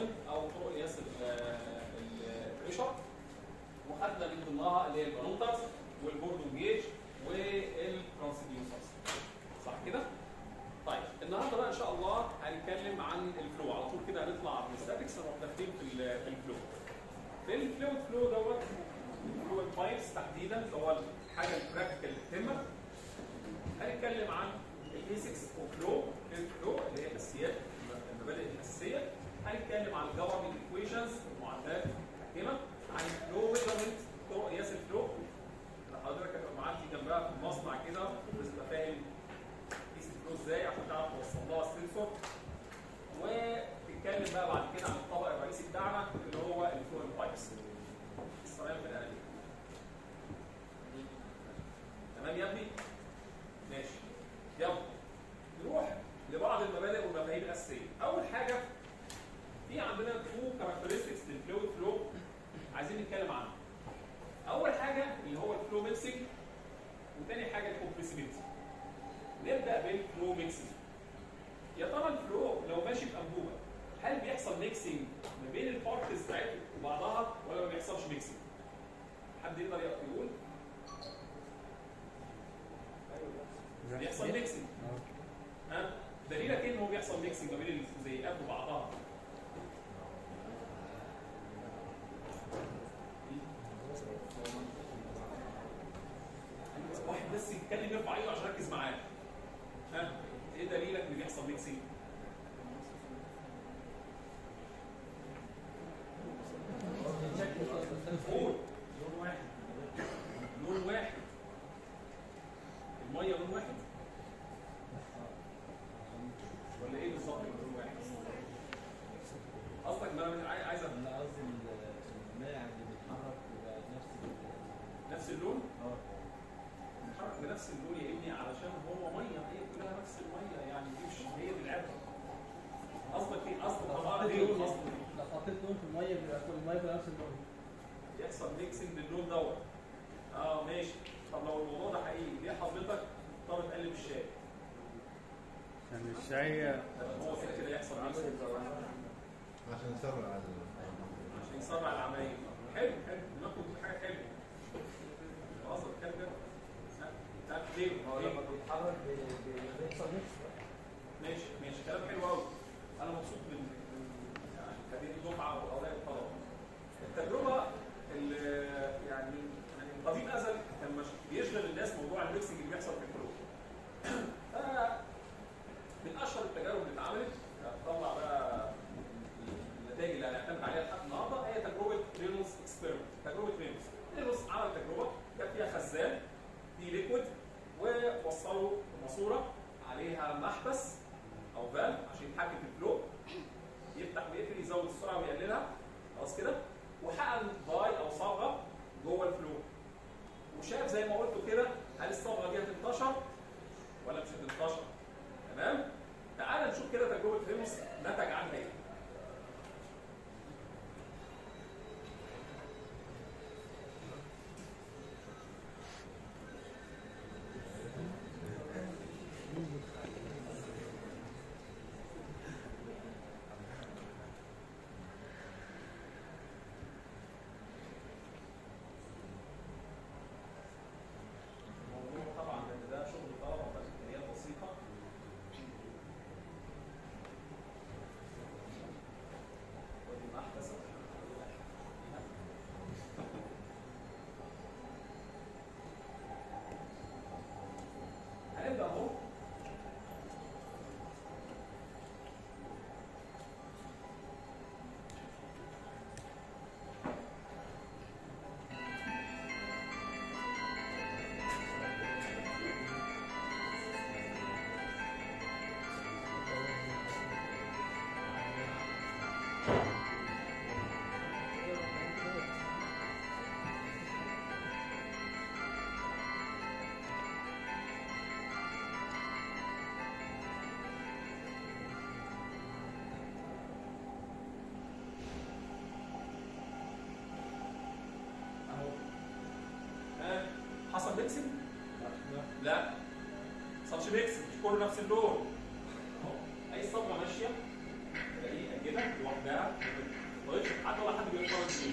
ميجرمنت او طرق قياس البريشر، وخدنا من ضمنها اللي هي البارونترز والبوردون جيج والترانسديوسرز. صح كده؟ طيب النهارده بقى ان شاء الله هنتكلم عن الفلو. على طول كده هنطلع من الستاتكس نروح داخلين في الفلو. في الفلويد فلو دوت الفلويد بايبس تحديدا اللي هو الحاجه البراكتيكال اللي بتهمك. هنتكلم عن البيسكس اوف فلو، الفلو اللي هي الاساسيات المبادئ الاساسيه. هنتكلم عن الجوهري ايكويشنز المعادلات المحكمه، عن الفلو ميجرمنت طرق قياس الفلو. حضرتك هتبقى معدي جنبها في المصنع كده لازم تبقى فاهم قيس الفلو ازاي عشان تعرف توصل لها السنسور. وتتكلم بقى بعد كده عن الطبق الرئيسي بتاعنا اللي هو الفلويد بايبس. السلام في القلم. تمام يا ابني؟ ماشي. يلا نروح لبعض المبادئ والمفاهيم الاساسيه. اول حاجه في عندنا تو كاركترستكس للفلويد فلو عايزين نتكلم عنها. اول حاجه اللي هو الفلو ميكسنج، وثاني حاجه الكومبريسيبيليتي. نبدا بالفلو ميكسنج. يا ترى الفلو لو ماشي في انبوبه هل بيحصل ميكسنج ما بين البارتس بتاعتها وبعضها ولا ما بيحصلش ميكسنج؟ حد يقدر يقول؟ بيحصل ميكسنج. ها؟ دليلك ايه ان هو بيحصل ميكسنج ما بين الجزيئات وبعضها؟ واحد بس يتكلم يرفع ايده عشان اركز معاه. ها؟ ايه دليلك ان بيحصل ميكسنج؟ قول. لون واحد. لون واحد. الميه لون واحد؟ ولا ايه بالظبط لون واحد؟ قصدك ما انا عايز انا قصدي الماء اللي بيتحرك يبقى نفس اللون؟ بيتحرك بنفس اللون يا ابني علشان هو ميه، هي كلها نفس الميه، يعني دي مش هي دي العبره. قصدك ايه؟ قصدك طبعا دي لون اصلا. لو حطيت لون في الميه بيبقى كل الميه بنفس اللون. يحصل ميكسنج باللون دوت. ماشي. طب لو الموضوع ده حقيقي ليه حضرتك تضطر تقلب الشاي؟ يعني الشاي هو كده يحصل ميكسنج عشان يسرع عشان يسرع العمليه. حلو حلو، دماغكم دي حاجه حلوه. قصدك كام كده؟ ليه؟ هو لما بيتحرك بيحصل ميكس. ماشي ماشي، كلام حلو قوي. انا مبسوط من يعني هذه الدفعه واولياء الطلبه. التجربه اللي يعني من قديم ازل كان بيشغل الناس موضوع الميكسنج اللي بيحصل في الفلو. من اشهر التجارب اللي اتعملت هتطلع بقى النتائج اللي هنعتمد عليها لحد النهارده هي تجربه رينولدز اكسبيرمنت. تجربه رينولدز عمل تجربه كان فيها خزان فيه ليكويد، ووصلوا ماسوره عليها محبس او فالف عشان يتحكم في الفلو، يفتح ويقفل، يزود السرعه ويقللها، خلاص كده، وحقن باي او صبغه جوه الفلو، وشاف زي ما قلت كده هل الصبغه دي هتنتشر ولا مش هتنتشر. تمام؟ تعال نشوف كده تجربه رينولدز نتج عنها ايه. طبعا ده شغل طلبه وامكانيات بسيطه. ودي محبس هنبدا اهو. حصل ميكسنج؟ لا ما حصلش ميكسنج، مش كله نفس اللون. اهو اي صبغه ماشيه تلاقيها كده لوحدها ده ما بيطلعش حد ولا حد بيتفرج فيه.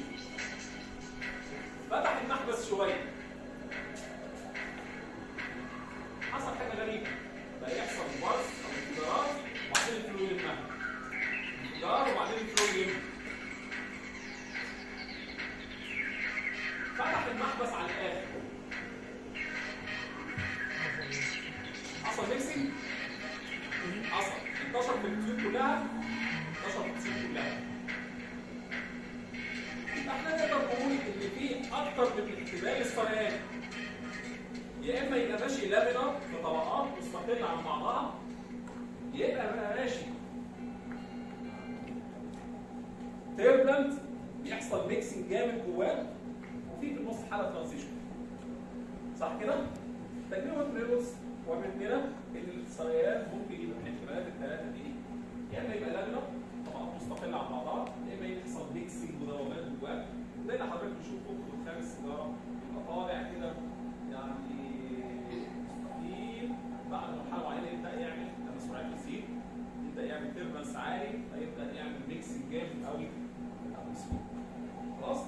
فتح المحبس شويه، حصل حاجه غريبه، بقى يحصل برص او انفجارات وبعدين الفلو يلمها، انفجار وبعدين الفلو يلمها. فتح المحبس على الاخر، حصل ميكسنج، حصل انتشر في التيوب كلها، انتشر في التيوب كلها. احنا نقدر نقول ان في اكتر من احتمال السريان، يا اما يبقى ماشي لامينار في طبقات مستقله عن بعضها، يبقى ماشي تيربلنت بيحصل ميكسنج جامد جواه، وفي النص حاله ترانزيشن. صح كده؟ تجربه رينولدز ومن هنا ان السريان ممكن يبقى من الاحتمالات الثلاثه دي، يا اما يبقى لامينار طبقات مستقله عن بعضها، يا اما يحصل ميكسنج وذوبان جواه، زي اللي حضرتك بتشوفه في خارج السيجاره يبقى طالع كده يعني مستقيم، بعد مرحله معينه يبدا يعمل لما سرعته تزيد يبدا يعمل تيربلنس عالي، فيبدا يعمل ميكسنج جامد قوي بتاع السوق. خلاص؟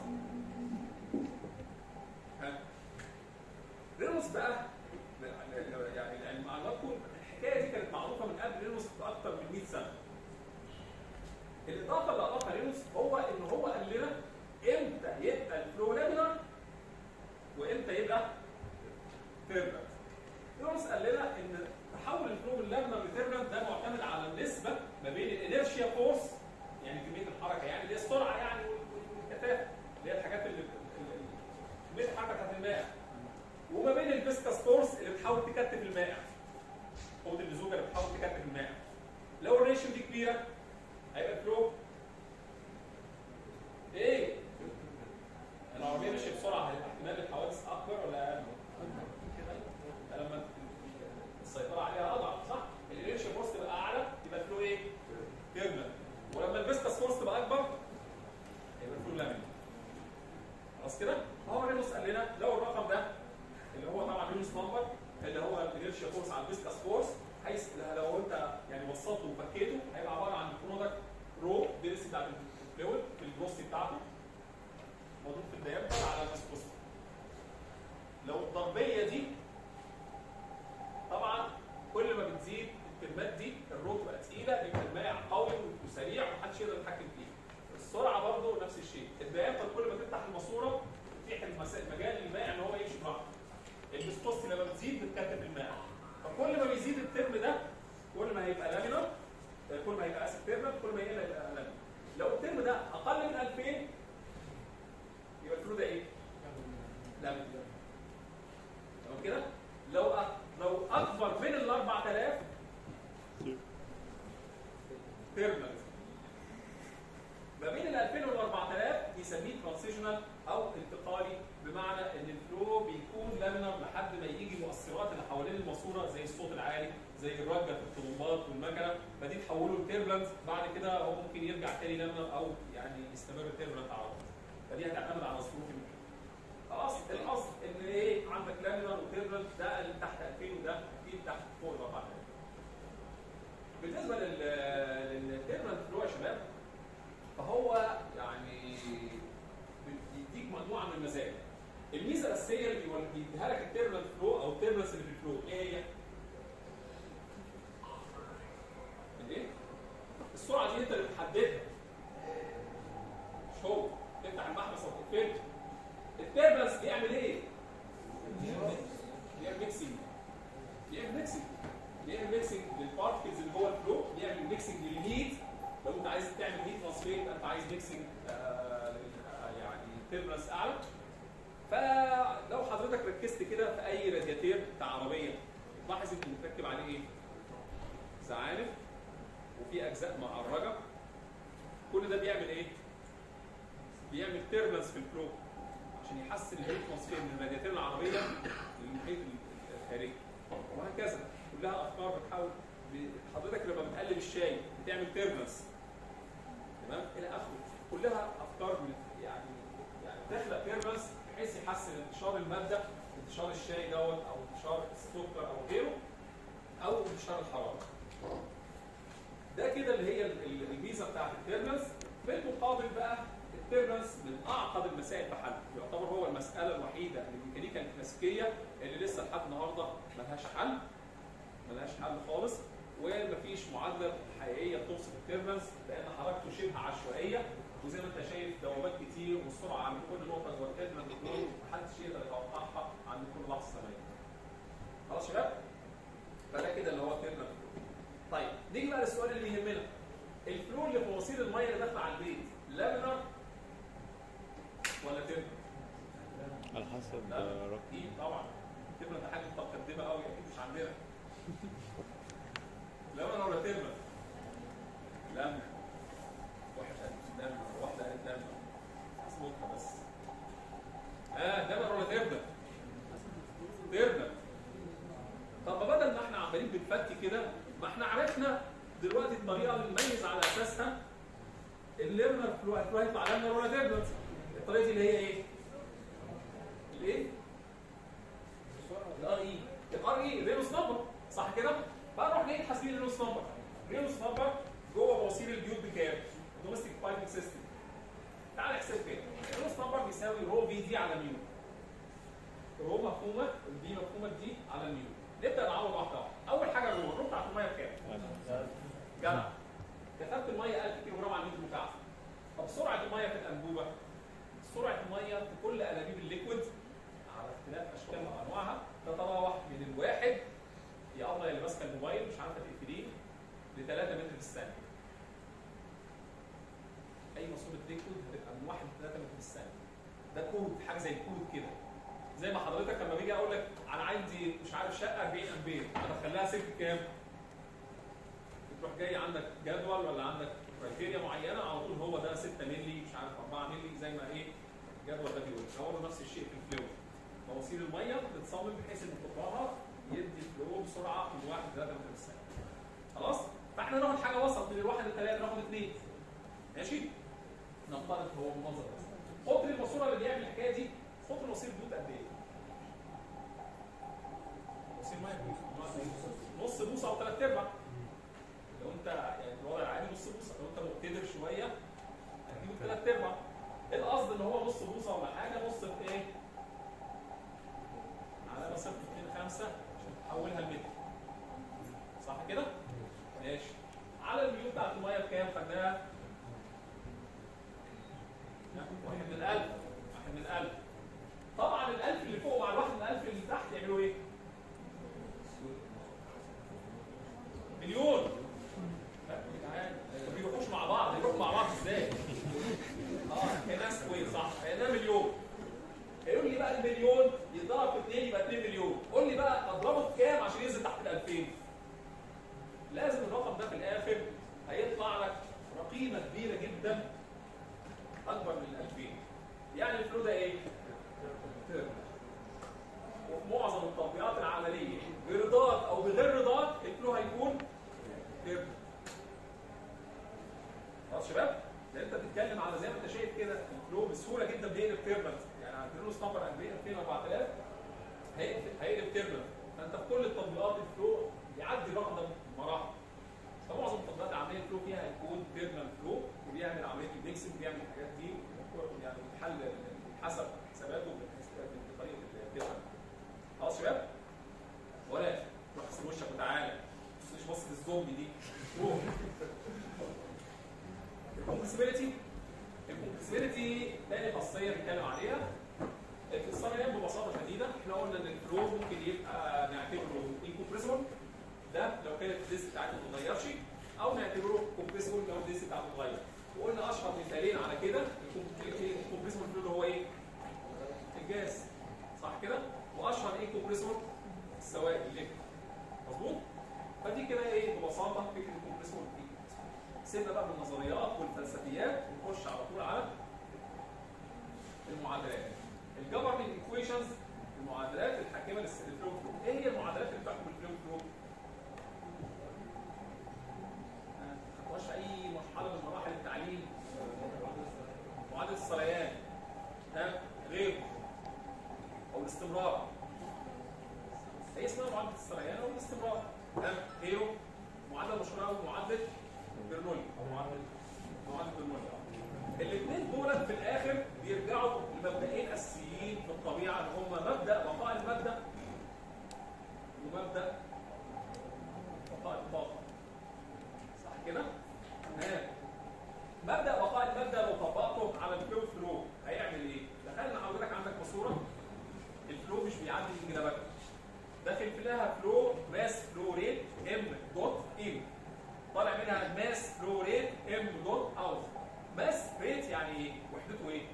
رينولدز بقى يعني مع لكم الحكايه دي كانت معروفه من قبل رينولدز باكثر من 100 سنه. الاضافه اللي اضافها رينولدز هو ان هو قال لنا امتى يبقى الفلو لامينار وامتى يبقى تيربلنت. رينولدز قال لنا ان تحول الفلو من لامينار لتيربلنت ده معتمد على النسبه ما بين الانيرشيا فورس، يعني كميه الحركه يعني اللي هي السرعه يعني والكثافه اللي هي الحاجات اللي كميه الحركه بتاعت المائع، وما بين الفيسكاس فورس اللي بتحاول تكتف المائع، قوه اللزوجه اللي بتحاول تكتف المائع. لو الريشيو دي كبيره هيبقى الفلو ايه؟ العربيه ماشيه بسرعه هيبقى احتمال الحوادث اكبر ولا اقل؟ لما السيطره عليها اضعف، صح؟ الانيرشيا فورس تبقى اعلى يبقى الفلو ايه؟ تيربلنت. ولما الفيسكاس فورس تبقى اكبر يبقى الفلو لامينار. خلاص كده؟ فهو رينولدز قال لنا لو الرقم ده اللي هو طبعا رينولدز نمبر اللي هو الانيرشيا فورس على الفيسكاس فورس، حيث لو انت يعني بسطته وفكيته هيبقى عباره عن برودكت رو دينسيتي بتاعت الفلويد في الجروسيتي بتاعته موجود في الديامتر على الفيسكوسيتي. لو الضربيه دي طبعا كل ما بتزيد الكلمات دي الرو تبقى تقيله، يبقى المائع قوي وسريع ومحدش يقدر يتحكم فيه. السرعه برضه نفس الشيء، الديامتر كل ما تفتح الماسوره تتيح مجال للمائع ان هو يمشي براحته. الفيسكوسيتي لما بتزيد بتكتف المائع، فكل ما بيزيد الترم ده كل ما هيبقى لامينار، كل ما هيبقى اسف تيربلنت، كل ما يبقى لامينار. لو الترم ده اقل من 2000 يبقى الفلو ده ايه؟ لامينار. تمام كده؟ لو اكبر من ال 4000 تيربلنت. ما بين ال 2000 وال 4000 بيسميه ترانزيشنال او انتقالي، بمعنى ان الفلو بيكون لامينار لحد ما يجي المؤثرات اللي حوالين الماسوره زي الصوت العالي، زي الرجه في الطلمبات والمكنه، فدي تحوله لتيربلنت. بعد كده هو ممكن يرجع تاني لامينار او يعني يستمر تيربلنت على طول. فدي هتعتمد على ظروف المكنه. خلاص الاصل ان ايه؟ عندك لامينار وتيربلنت، ده اللي تحت 2000 وده اكيد تحت فوق ال 4000. بالنسبه للتيربلنت فلو يا شباب، فهو يعني بيديك مجموعه من المزايا. الميزه الاساسيه اللي بيديها لك التيربلنت فلو او التيربلنس اللي في الفلو ايه هي؟ الايه؟ السرعه دي انت اللي بتحددها، مش هو. تفتح المحبس او تقفله. التيربلنس بيعمل ايه؟ بيعمل ميكسنج. بيعمل ميكسنج للبارتكلز اللي جوه الفلو، بيعمل ميكسنج للهيت. لو انت عايز تعمل هيت ترانسفير يبقى انت عايز ميكسنج يعني تيربلنس اعلى. فلو حضرتك ركزت كده في اي رادياتير بتاع عربيه لاحظ انت متركب عليه ايه؟ زعانف وفي اجزاء معرجه. كل ده بيعمل ايه؟ بيعمل تيربلنس في الفلو عشان يحسن الهيت ترانسفير من الرادياتير العربيه للمحيط الخارجي، وهكذا. كلها افكار بتحاول حضرتك لما بتقلب الشاي بتعمل تيربلنس، تمام؟ الى اخره. كلها افكار يعني تخلق تيربلنس بحيث يحسن انتشار الماده، انتشار الشاي دوت او انتشار السكر او غيره، او انتشار الحراره. ده كده اللي هي الميزه بتاعت التيربلنس. العشوائيه اللي لسه لحد النهارده ملهاش حل خالص، ومفيش معادله حقيقيه بتوصف التيربلنس لان حركته شبه عشوائيه، وزي ما انت شايف دوامات كتير والسرعه عند كل نقطه جوه التيربلنس بتكون محدش يقدر يتوقعها عند كل لحظه زمنيه. خلاص يا شباب؟ فده كده اللي هو التيربلنس. طيب نيجي بقى للسؤال اللي يهمنا. الفلو اللي في مواسير الميه اللي داخله على البيت لامينار ولا تيربلنس؟ على حسب رقم. اكيد طبعا. تيربلنس ده حاجه متقدمه قوي اكيد مش عندنا. لامينار ولا تيربلنس؟ لامينار. واحد قال لامينار وواحده قالت لامينار. اظبطها بس. لامينار ولا تيربلنس؟ تيربلنس. طب بدل ما احنا عمالين بنفتي كده، ما احنا عرفنا دلوقتي الطريقه اللي نميز على اساسها الليمنر فلو هيطلع لامنر ولا تيربلنس. الطريقه دي اللي هي ايه؟ الايه؟ الار اي رينوس نمبر، صح كده؟ فنروح نيجي حاسبين رينوس نمبر. رينوس نمبر جوه مواسير البيوت بكام؟ دومستيك بايبنج سيستم. تعال نحسب كده. رينوس نمبر بيساوي رو في دي على ميو. رو مفهومه، الدي مفهومه دي على الميو. نبدا نعوض واحده واحده. اول حاجه الرو بتاعت الميه بكام؟ جدع. كتبت الميه 1000 كيلو جرام على المتر مكعب. طب سرعه الميه في الانبوبه؟ سرعه الميه في كل انابيب الليكويد على اختلاف اشكالها وانواعها تتراوح من الواحد يا الله اللي ماسكه الموبايل مش عارفه تقفليه ل 3 متر في الثانيه. اي ماسوره ليكويد هتبقى من 1 ل 3 متر في الثانيه. ده كود، حاجه زي الكود كده. زي ما حضرتك لما باجي اقول لك انا عندي مش عارف شقه 40 امبير، ادخل لها سلك كام؟ تروح جاي عندك جدول ولا عندك كرايتيريا معينه على طول هو ده 6 مللي مش عارف 4 مللي زي ما ايه الجدول ده بيقول. هو نفس الشيء في الفلو. مواسير الميه بتتصمم بحيث ان قطرها يدي فلو بسرعه من 1 ل 3 متر في الثانيه. خلاص؟ فاحنا ناخد حاجه وسط من الواحد ل3 ناخد 2. ماشي؟ نفترض هو المنظر ده. قطر الماسوره اللي بيعمل الحكايه دي قطر مواسير البيوت قد ايه؟ مواسير ميه نص بوصه او 3/4. لو انت يعني الوضع العادي نص بوصه، لو انت مقتدر شويه هتجيب 3/4. ايه القصد ان هو نص بوصه ولا حاجه؟ نص في ايه؟ على مسافه 2.5 عشان تحولها لمتر. صح كده؟ ماشي. على الميو بتاعت الميه بكام خدناها؟ 1/1000. طبعا ال1000 اللي فوق مع ال1/1000 اللي تحت يعملوا ايه؟ مليون. ما بيروحوش مع بعض، يروحوا مع بعض ازاي؟ كانها سكوير صح؟ كانها مليون. هيقول لي بقى المليون يتضرب في 2 يبقى 2 مليون. قول لي بقى اضربه في كام عشان ينزل تحت ال2000؟ لازم الرقم ده في الاخر هيطلع لك قيمه كبيره جدا اكبر من ال2000. يعني الفلو ده ايه؟ وفي معظم التطبيقات العمليه برضاك او بغير رضاك الفلو هيكون تيربل. خلاص شباب؟ لان انت بتتكلم على زي ما انت شايف كده الفلو بسهوله جدا بيقلب تيربل. يعني على الرينوس نمبر 2000 4000 هيقلب تيربل. فانت في كل التطبيقات الفلو بيعدي الرقم ده بمراحل. فمعظم التطبيقات العمليه الفلو فيها هيكون تيربل فلو وبيعمل عمليه الميكسنج بيعمل الحاجات دي يعني بيتحل حسب حساباته بطريقه التيربل. خلاص شباب؟ ولا روح اغسل وشك وتعالى. مش بص للزومبي دي. روح. الكومبريسبيليتي تاني خاصيه بنتكلم عليها. الصريان ببساطه شديده احنا قلنا ان الفلو ممكن يبقى نعتبره انكومبريسبل ده لو كانت الديس بتاعته ما تتغيرش، او نعتبره كومبريسبل لو الديس بتاعته اتغير. وقلنا اشهر مثالين على كده الكومبريسبل فلو اللي هو ايه؟ الجاز. صح كده؟ واشهر ايه كومبريسبل؟ السوائل الليكويد. مظبوط؟ فدي كده ايه ببساطه فكره الكومبريسبل دي. سيبنا بقى من النظريات والفلسفيات ونخش على طول على المعادلات. الجبرنج ايكويشنز المعادلات الحاكمه للفلو فلو. ايه هي المعادلات اللي بتحكم الفلو فلو؟ ما خدتوهاش في اي مرحله من مراحل التعليم. معادله السريان غير او الاستمرار. هي اسمها معادله السريان او الاستمرار. غيره معادله مشهوره قوي معادله برنولي او معادله برنولي. الاثنين دول في الاخر بيرجعوا لمبدئين اساسيين في الطبيعه اللي هم مبدا بقاء الماده مبدا بقاء الطاقه. صح كده؟ تمام. مبدا بقاء المبدا لو طبقته على الفلو هيعمل ايه؟ تخيل ان حضرتك عندك ماسوره الفلو مش بيعدي من جنبها، داخل فيها فلو ماس فلو ريت ام دوت ان، طالع منها ماس فلو ريت ام دوت اوت. ماس ريت يعني ايه؟ وحدته ايه؟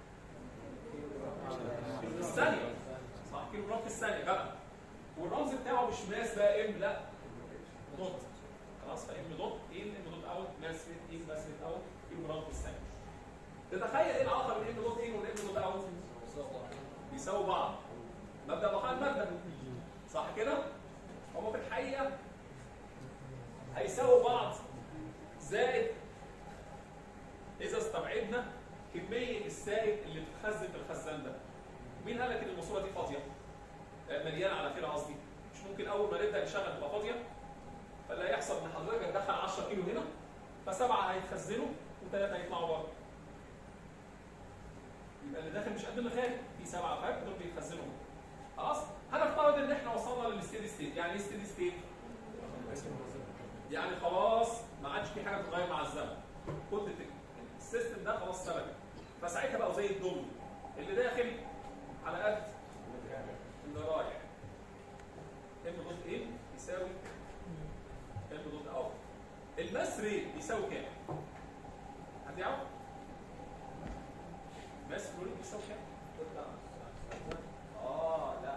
في الثانيه. صح، كيلو جرام في الثانيه بقى. والرمز بتاعه مش ماس بقى ام، لا دوت. خلاص، فام دوت ان ام دوت اوت ماس ريت ان ماس ريت اوت كيلو جرام في الثانيه. تتخيل ايه العلاقه بين ام دوت ان والام دوت اوت؟ بيساووا بعض. مبدا بقاء المبدا. صح كده؟ هما في الحقيقه هيساووا بعض زائد اذا استبعدنا كميه السائل اللي بتتخزن في الخزان ده. مين قال لك ان الماسوره دي فاضيه؟ مليانه على كده قصدي. مش ممكن اول ما نبدا نشغل تبقى فاضيه؟ فاللي هيحصل ان حضرتك هتدخل 10 كيلو هنا، فسبعه هيتخزنوا وثلاثه هيطلعوا بره. يبقى اللي داخل مش قد اللي خارج، في 7 فرق دول بيتخزنوا. خلاص؟ هنفترض ان احنا وصلنا للستيدي ستيت. يعني ايه ستيدي ستيت؟ يعني خلاص ما عادش في حاجه بتتغير مع الزمن. كتله السيستم ده خلاص ثبت. فساعتها بقوا زي الدم اللي داخل على قد اللي رايح. ام دوت ايه يساوي ام دوت اوت. الماس ريت بيساوي كام؟ حد يعرف؟ ماس ريت بيساوي كام؟ لا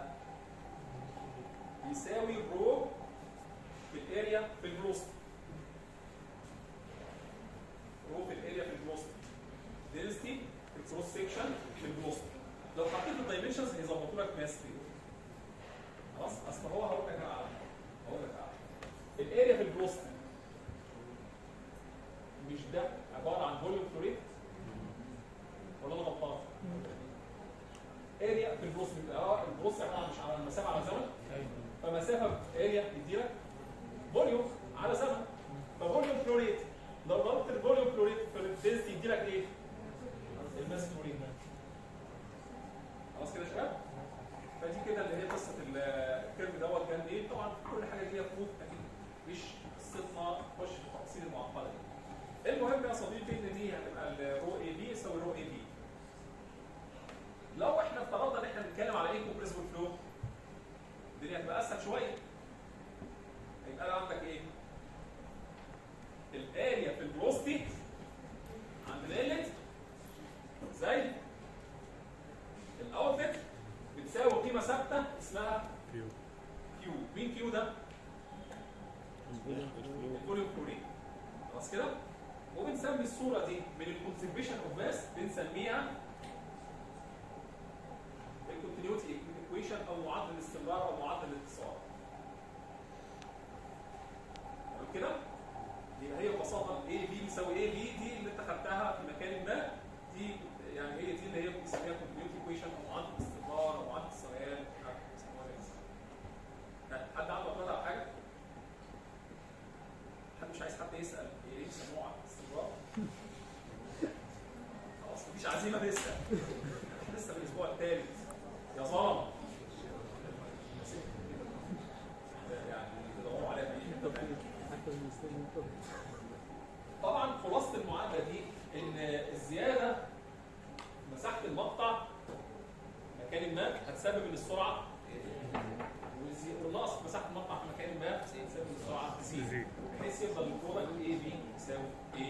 بيساوي رو في الاريا في الفلوسيتي. رو في الاريا في الفلوسيتي، دنسيتي في الكروس سكشن في الفلوسيتي. لو حطيت الدايمنشنز هيظبطوا لك ماس ريت. خلاص، اصل هو هقول لك الاريا في الفلوسيتي مش ده عباره عن فوليوم فلوريت ولا انا غلطان؟ اريا في الفلوسيتي الفلوسيتي مش على المسافه على زمن، فمسافه اريا يديلك فوليوم على زمن. ففوليوم فلوريت لو ضربت الفوليوم فلوريت في الدنسيتي يديلك ايه؟ الماس فلوريت. خلاص كده يا شباب؟ فدي كده اللي هي قصه الكيرف دوت كان ايه. طبعا كل حاجه ليها فروق اكيد مش قصتنا نخش في التفاصيل المعقده دي. المهم يا صديقي ان دي هتبقى الرو اي بي يساوي رو اي بي. لو احنا افترضنا ان احنا بنتكلم على ايه كومبريسبل فلو، الدنيا هتبقى اسهل شويه. هيبقى عندك ايه؟ الاريا في الفلوسيتي عند الانلت زي الاوتلت بتساوي قيمه ثابته اسمها كيو. مين كيو ده؟ الفوليوم فلوريت. خلاص كده؟ وبنسمي الصوره دي من الكونسرفيشن اوف ماس بنسميها الكونتينيوتي ايكويشن او معادله الاستمرار او معادله الاتصال. تمام كده؟ يبقى هي ببساطه اي بي بيساوي اي بي، دي اللي انت خدتها في مكان ما، دي يعني هي دي اللي هي بنسميها كونتينيوتي ايكويشن او معادله الاستمرار او معادله السريان. حد عنده اعتراض على حاجه؟ حد مش عايز حد يسال ايه بيسموها استمرار؟ خلاص مفيش عزيمه لسه. لسه في الاسبوع الثالث يا ظلمه. يعني تدوروا عليها بايه؟ طبعا خلاصه المعادله دي ان الزياده مساحه المقطع مكان ما هتسبب ان السرعه، والنقص مساحه المقطع في مكان ما هتسبب ان السرعه تزيد، بحيث يفضل البرودكت اي بي يساوي ايه.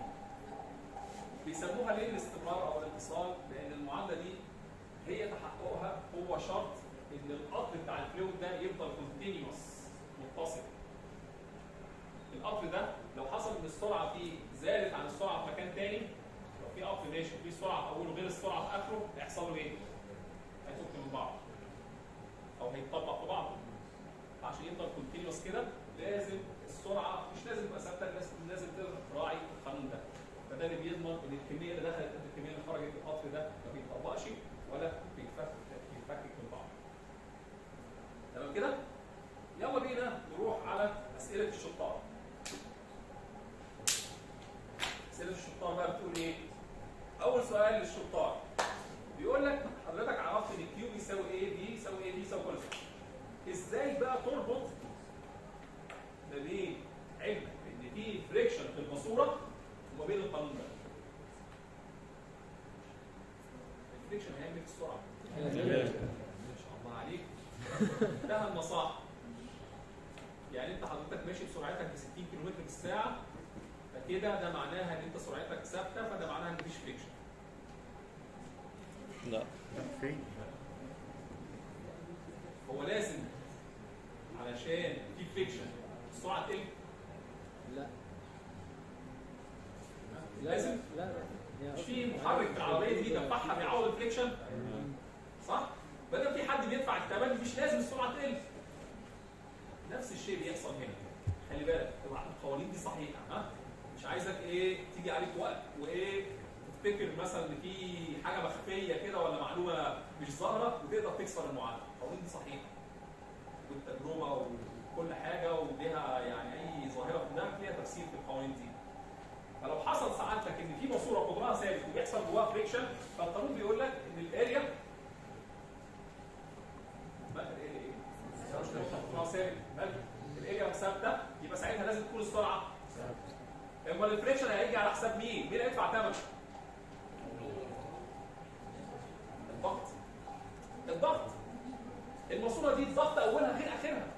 بيسموها ليه الاستمرار او الاتصال؟ لان المعادله دي هي تحققها هو شرط ان القطر بتاع الفلويد ده يفضل كونتينيوس متصل. القطر ده لو حصل ان السرعه فيه زادت عن السرعه في مكان ثاني، لو في قطر ماشي وفي سرعه في اوله غير السرعه في اخره، هيحصل له ايه؟ هيفك من بعض او هيتطبق في بعض. عشان يفضل كونتينيوس كده لازم السرعه مش لازم تبقى ثابته، لازم تراعي القانون ده. فده اللي بيضمن ان الكميه اللي دخلت قد الكميه اللي خرجت في القطر ده ما بيتطبقش ولا بيتفكك من بعض. تمام كده؟ يلا بينا نروح على اسئله الشطار. اسئله الشطار بقى بتقول ايه؟ اول سؤال للشطار بيقول لك حضرتك عرفت ان كيو بيساوي ايه بي يساوي ايه بي يساوي كل ازاي بقى تربط ما بين علمك ان في فريكشن في الماسوره وما بين القانون ده؟ الفريكشن هيعمل في السرعه. ما شاء الله عليك. ده المصاحه. يعني انت حضرتك ماشي بسرعتك ب 60 كم في الساعه، فكده ده معناها ان انت سرعتك ثابته، فده معناها ان مفيش فريكشن. لا في هو لازم علشان في فريكشن السرعه تقل؟ لا لازم؟ لا مش في محرك في العربيه دي دفعها بيعوض الفريكشن؟ صح؟ بدل في حد بيدفع الثمن مش لازم السرعه تقل. نفس الشيء بيحصل هنا. خلي بالك القوانين دي صحيحه، ها؟ مش عايزك ايه تيجي عليك وقت وايه تفتكر مثلا ان في حاجه مخفيه كده ولا معلومه مش ظاهره وتقدر تكسر المعادله. القوانين دي صحيحه والتجربه وكل حاجه وليها يعني اي ظاهره في دماغك ليها تفسير في القوانين دي. فلو حصل سعادتك ان في ماسوره قطرها ثابت وبيحصل جواها فريكشن، فالقانون بيقول لك ان الاريا قطرها ثابت، الاريا ثابته، يبقى ساعتها لازم تكون السرعه ثابته. امال الفريكشن هيجي على حساب مين؟ مين هيدفع ثمن؟ الضغط. الضغط. الماسوره دي الضغط اولها غير اخرها.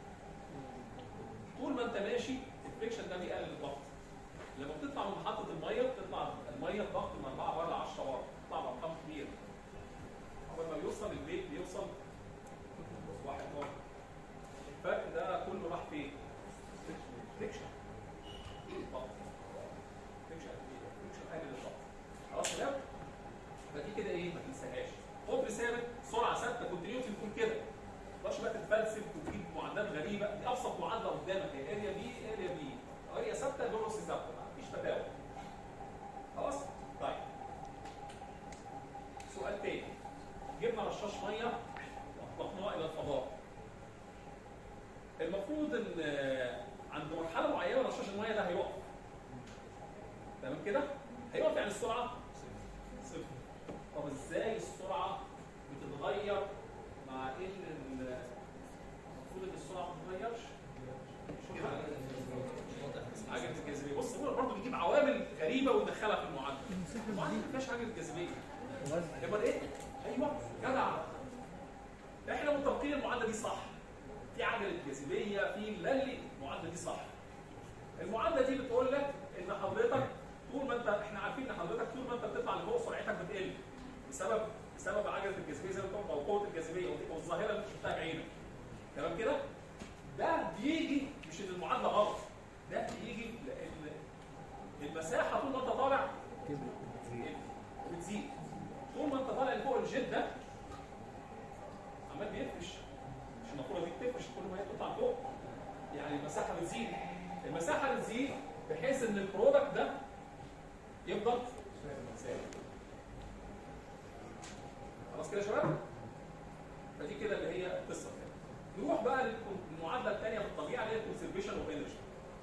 طول ما انت ماشي الفريكشن ده بيقلل الضغط. لما بتطلع من محطه الميه بتطلع الميه الضغط من 4 بار ل 10 بار، بتطلع بارقام كبيره. اول ما بيوصل البيت بيوصل 1 بار. الفرق ده كله راح فين؟ فريكشن. ضغط. فريكشن قلل الضغط. خلاص كده؟ فدي كده ايه؟ ما تنساهاش. قطر ثابت، سرعه ثابته، كونتينيوتي بتكون كده. ما تقدرش بقى تتفلسف وتجيب معادلات غريبه، دي ابسط معادله قدامك هي اريا بي اريا بي. اريا ثابته جلوس ثابته، مفيش تداول. خلاص؟ طيب. سؤال تاني. جبنا رشاش ميه واطلقناه الى الفضاء. المفروض ان عند مرحله معينه رشاش الميه ده هيقف. تمام كده؟ هيقف يعني السرعه صفر. طب ازاي السرعه بتتغير مع ان المفروض ان السرعه ما تتغيرش؟ عجله الجاذبيه. بص هو برضه بيجيب عوامل غريبه ويدخلها في المعادله. المعادله ما فيهاش عجله جاذبيه. امال ايه؟ ايوه جدع. احنا متفقين المعادله دي صح. في عجله جاذبيه في للي المعادله دي صح. المعادله دي بتقول لك ان حضرتك طول ما انت احنا عارفين ان حضرتك طول ما انت بتطلع لفوق سرعتك بتقل بسبب عجله الجاذبيه زي ما قلت او قوه الجاذبيه والظاهره اللي انت شفتها بعينك. تمام كده؟ ده بيجي مش ان المعادله غلط. ده بيجي لان المساحه طول ما انت طالع بتزيد. طول ما انت طالع لفوق الجيت ده عمال بيفرش. مش المفروض دي بتفرش كل ما هي بتطلع فوق. يعني المساحه بتزيد. المساحه بتزيد بحيث ان البرودكت ده يفضل ثابت. خلاص كده يا شباب؟ فدي كده اللي هي القصه كده. نروح بقى للمعادله الثانيه في الطبيعه اللي هي الكونسرفيشن اوف انرجي.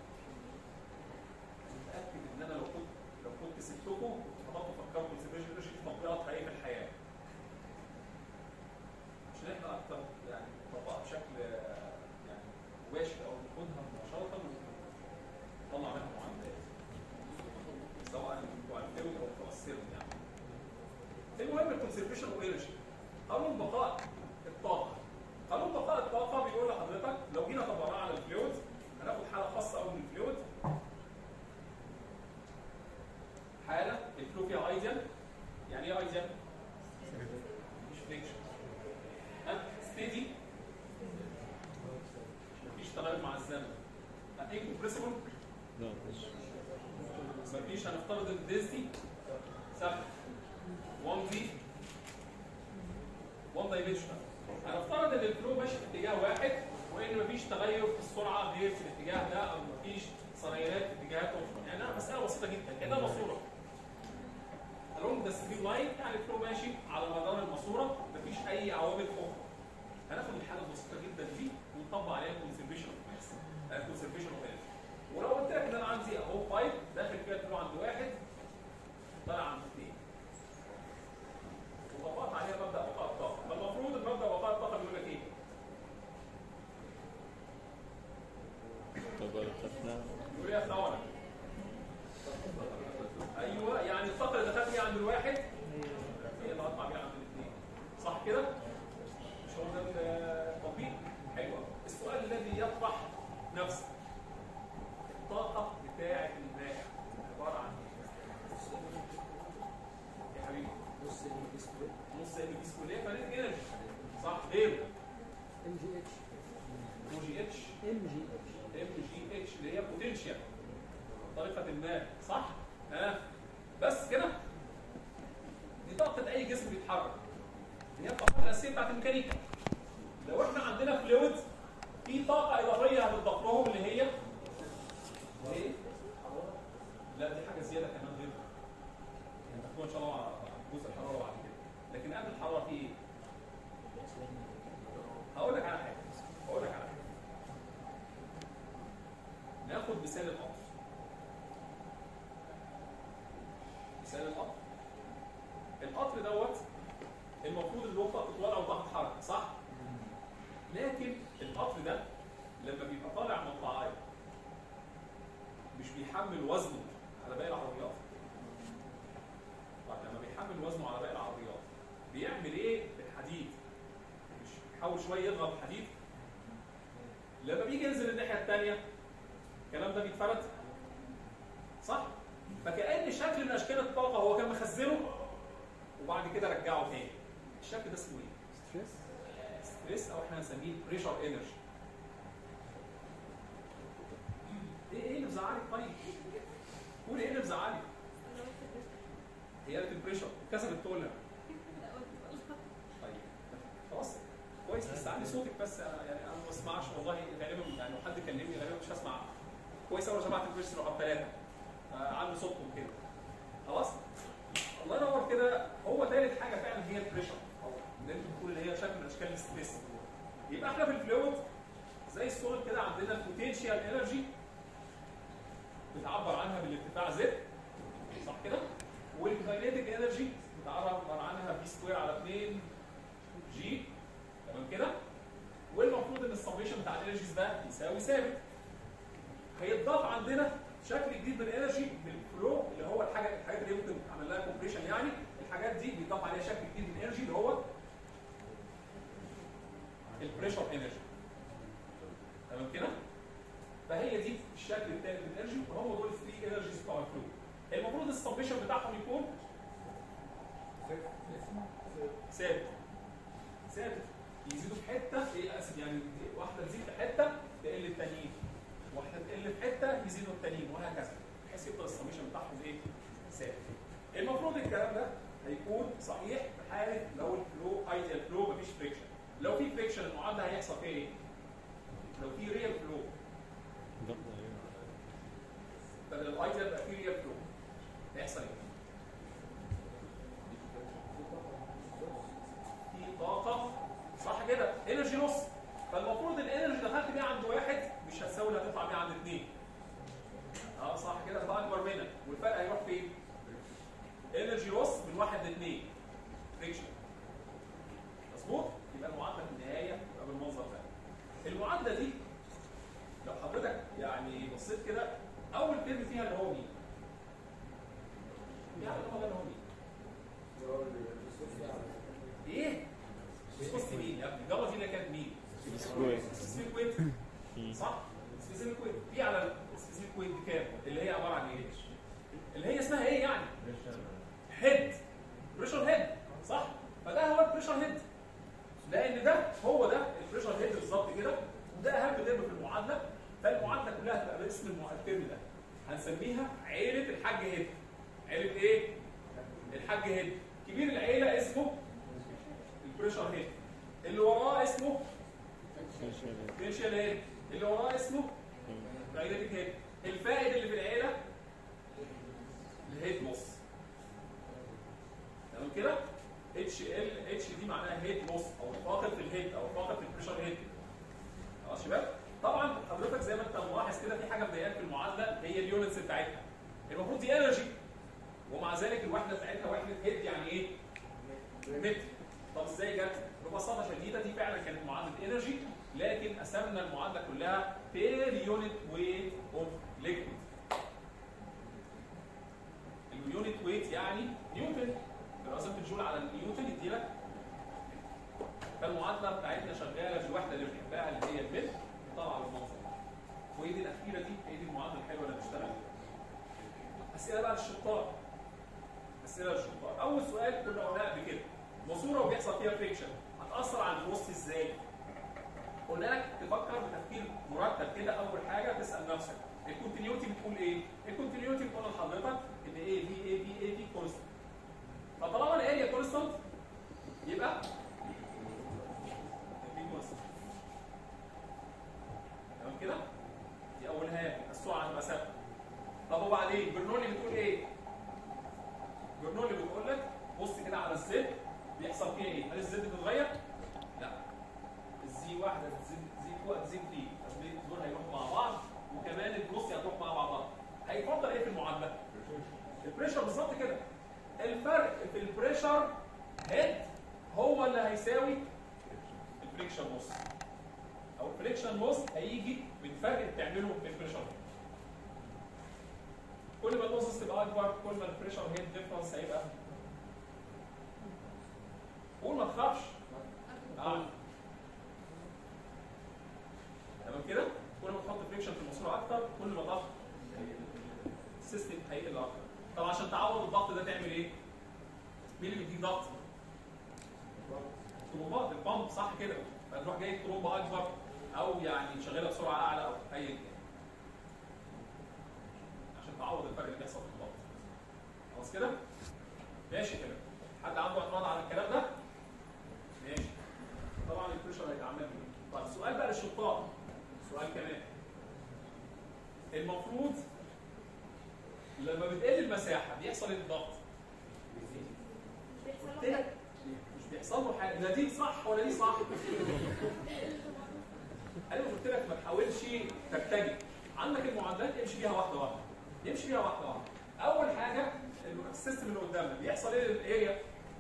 متاكد ان انا لو كنت سبتكم هتفضلوا تفكروا كونسرفيشن انرجي في تطبيقاتها ايه في الحياه. عشان احنا اكتر يعني نطبقها بشكل يعني مباشر او ناخدها مباشره ونطلع منها معادلات. سواء بتوع الفيول او بتوع السيرم يعني. المهم الكونسرفيشن اوف انرجي. قانون بقاء الطاقه. قانون بقاء الطاقه بيقول لحضرتك لو جينا طبقناه على الفلويد هناخد حاله خاصه قوي من الفلويد. حاله الفلو فيها ايديال. يعني ايه ايديال؟ مفيش فريكشن. ستيدي مفيش تغير مع الزمن. انكمبريسبل مفيش. هنفترض ان الدنسيتي ثابته 1 دي 1 دايمنشنال. هنفترض ان الفلو ماشي في اتجاه واحد وان مفيش تغير في السرعه غير في الاتجاه ده او مفيش سريانات في اتجاهات اخرى. يعني مساله بسيطه جدا كانها ماسوره. along the stream line يعني الفلو ماشي على مدار الماسوره مفيش اي عوامل اخرى. هناخد الحاله البسيطه جدا دي ونطبق عليها كونسرفيشن اوف ماس. كونسرفيشن اوف انرجي. ولو قلت لك ان انا عندي اهو بايب داخل فيها الفلو عند واحد طالع عند اثنين. وطبقت عليها مبدا بقاء الطاقه. فالمفروض المبدا بقاء الطاقه بيقول لك ايه؟ اللي هي الثوره. ايوه يعني الطاقه اللي دخلت فيها عند الواحد هي اللي هتطلع بيها عند الاثنين. صح كده؟ مش هو ده التطبيق؟ حلو. السؤال الذي يطرح نفسه، الطاقه بتاعه المائع عباره عن ايه؟ يا حبيبي نص ام بي سكوير. نص ام بي سكوير هي كانت انرجي صح؟ غير ام جي اتش. او جي اتش. ام جي اتش. ام جي اتش اللي هي بوتنشال بطريقه ما صح؟ ها بس كده؟ دي طاقه اي جسم بيتحرك. هي الطاقه الاساسيه بتاعت الميكانيكا. لو احنا عندنا فلويد في طاقه اضافيه هتضاف لهم اللي هي ايه؟ لا دي حاجه زياده كمان غير يعني تاخدوها ان شاء الله على جزء الحراره بعد كده. لكن قبل الحراره في ايه؟ هقول لك على حاجه. ناخد مثال القطر. مثال القطر. القطر دوت المفروض اللي هو طاقه وضع وطاقه حركه صح؟ لكن القطر ده لما بيبقى طالع مطلعايه مش بيحمل وزنه على باقي العربيات. طيب لما بيحمل وزنه على باقي العربيات بيعمل ايه في الحديد؟ مش بيحاول شويه يضغط الحديد. لما بيجي ينزل الناحيه الثانيه الكلام ده بيتفرد صح؟ فكأن شكل من اشكال الطاقه هو كان مخزنه وبعد كده رجعه تاني. الشكل ده اسمه ايه؟ ستريس او احنا هنسميه بريشر انرجي. ايه اللي مزعلك طيب؟ قولي ايه اللي مزعلك؟ هي البريشر اتكسرت تقولها. طيب خلاص كويس بس علي صوتك بس يعني انا ما بسمعش والله غالبا يعني لو حد كلمني غالبا مش هسمع. كويس قوي يا جماعه البريشر رقم 3 علوا صوتكم كده. خلاص؟ الله ينور كده. هو ثالث حاجه فعلا هي البريشر اللي انت بتقول اللي هي شكل من اشكال الستريس. يبقى احنا في الفلويد زي الصوره كده عندنا البوتنشال انرجي بتعبر عنها بالارتفاع زد صح كده؟ والكاينيتيك انرجي بتعبر عنها بي سكوير على 2 جي تمام كده؟ والمفروض ان السميشن بتاع الانرجيز ده يساوي ثابت. هيتضاف عندنا شكل جديد من الانرجي بالفلو اللي هو الحاجات اللي ممكن تعمل لها كومبريشن يعني الحاجات دي بيضاف عليها شكل جديد من الانرجي اللي هو البريشر انرجي. تمام كده؟ فهي دي الشكل الثاني من الانرجي وهم دول الثري انرجيز بتوع الفلو. المفروض السميشن بتاعهم يكون ثابت. ثابت يزيدوا في حته ايه اسف يعني واحده تزيد في حته تقل الثانيين. واحده تقل في حته يزيدوا الثانيين وهكذا بحيث يفضل السميشن بتاعهم ايه؟ ثابت. المفروض الكلام ده هيكون صحيح في حاله لو الفلو ايديال فلو مفيش فريكشن. لو في فريكشن المعادله هيحصل فيها ايه؟ لو في ريال فلو بدل الايديال يبقى في ريال فلو هيحصل ايه؟ في طاقه صح كده؟ انرجي لوس. فالمفروض الانرجي دخلت بيها عند واحد مش هتساوي اللي هتطلع بيها عند اثنين. صح كده؟ هتبقى اكبر منها والفرق هيروح فين؟ انرجي لوس من 1 ل 2 فريكشن. مظبوط؟ يبقى المعادله في النهايه تبقى بالمنظر ده. المعادله دي لو حضرتك يعني بصيت كده اول ترم فيها اللي هو مين؟ يعني اللي هو مين؟ ايه؟ بص مين يا ابني؟ الجوله دي اللي كانت مين؟ سبيسيفيك ويت صح؟ سبيسيفيك ويت في على السبيسيفيك ويت دي كام؟ اللي هي عباره عن ايه؟ اللي هي اسمها ايه يعني؟ هيد بريشر هيد صح؟ فده هو البريشر هيد لان ده هو ده البريشر هيد بالظبط كده وده اهم ترم في المعادله. فالمعادله كلها هتبقى باسم الترم ده هنسميها عيله الحاج هيد. عيله ايه؟ الحاج هيد. كبير العيله اسمه البريشر هيد. اللي وراه اسمه بوتنشال هيد. اللي وراه اسمه كاينيتيك هيد. الفائد اللي في العيله الهيد لوس. تمام كده؟ اتش دي معناها هيد لوس او الفاقد في الهيد او الفاقد في البريشر هيد. خلاص يا شباب؟ طبعا حضرتك زي ما انت ملاحظ كده في حاجه مضايقاك في المعادله هي اليونتس بتاعتها. المفروض دي انرجي ومع ذلك الوحده بتاعتها وحده هيد يعني ايه؟ متر. طب ازاي جت؟ ببساطه شديده دي فعلا كانت معادله انرجي لكن قسمنا المعادله كلها بير يونت ويت اوف ليكويد. الويت يعني نيوتن، لو قسمت الجول على النيوتن يديلك. فالمعادله بتاعتنا شغاله بالوحده اللي بنحبها اللي هي المتر، طبعا بالمنظر. وهي دي الاخيره دي، هي دي المعادله الحلوه اللي بنشتغل بيها. اسئله بقى للشطار. اسئله للشطار. اول سؤال كنا قلناه قبل كده، ماسوره وبيحصل فيها فريكشن هتاثر على الفيلوسيتي ازاي؟ قلنا لك تفكر بتفكير مرتب كده. اول حاجه تسال نفسك الكونتينيوتي بتقول ايه؟ الكونتينيوتي بتقول لحضرتك ان ايه في ايه في ايه في كونستنت. فطالما الاريا كونستنت يبقى في كونستنت. تمام كده؟ دي اول حاجه، السرعه هتبقى ثابته. طب وبعدين برنولي بتقول ايه؟ برنولي بتقول لك بص كده على الزد بيحصل فيها ايه؟ هل الزد بتتغير؟ لا. الزي واحده زي 2 زي 3 دول هيروحوا مع بعض، وكمان الفلوسي هتروح مع بعضها. هيفضل ايه في المعادله؟ البريشر بالظبط كده. الفرق في البريشر هيد هو اللي هيساوي الفريكشن لوس، او الفريكشن لوس هيجي من فرق اللي بتعمله في البريشر هيد. كل ما اللوسز تبقى اكبر كل ما البريشر هيد ديفرنس هيبقى. قول ما تخافش. تمام كده؟ كل ما تحط فريكشن في الماسوره اكتر كل ما ضغط السيستم هيقل اكتر. طب عشان تعوض الضغط ده تعمل ايه؟ مين اللي بيديك ضغط؟ الترومبات، البامب، صح كده؟ فتروح جاي ترومبه اكبر او يعني تشغلها بسرعه اعلى او ايا كان. عشان تعوض الفرق اللي بيحصل في الضغط. خلاص كده؟ ماشي كده. حد عنده اعتراض على الكلام ده؟ ماشي. طبعا البريشر هيتعمل بيه. طب السؤال بقى للشطار. سؤال كمان. المفروض لما بتقل المساحه بيحصل ايه الضغط؟ مش بيحصل له حاجه. لا دي صح ولا دي صح؟ انا قلت لك ما تحاولش ترتجل. عندك المعادلات امشي بيها واحده واحده. يمشي بيها واحده واحده. اول حاجه السيستم اللي قدامنا بيحصل ايه للاريا؟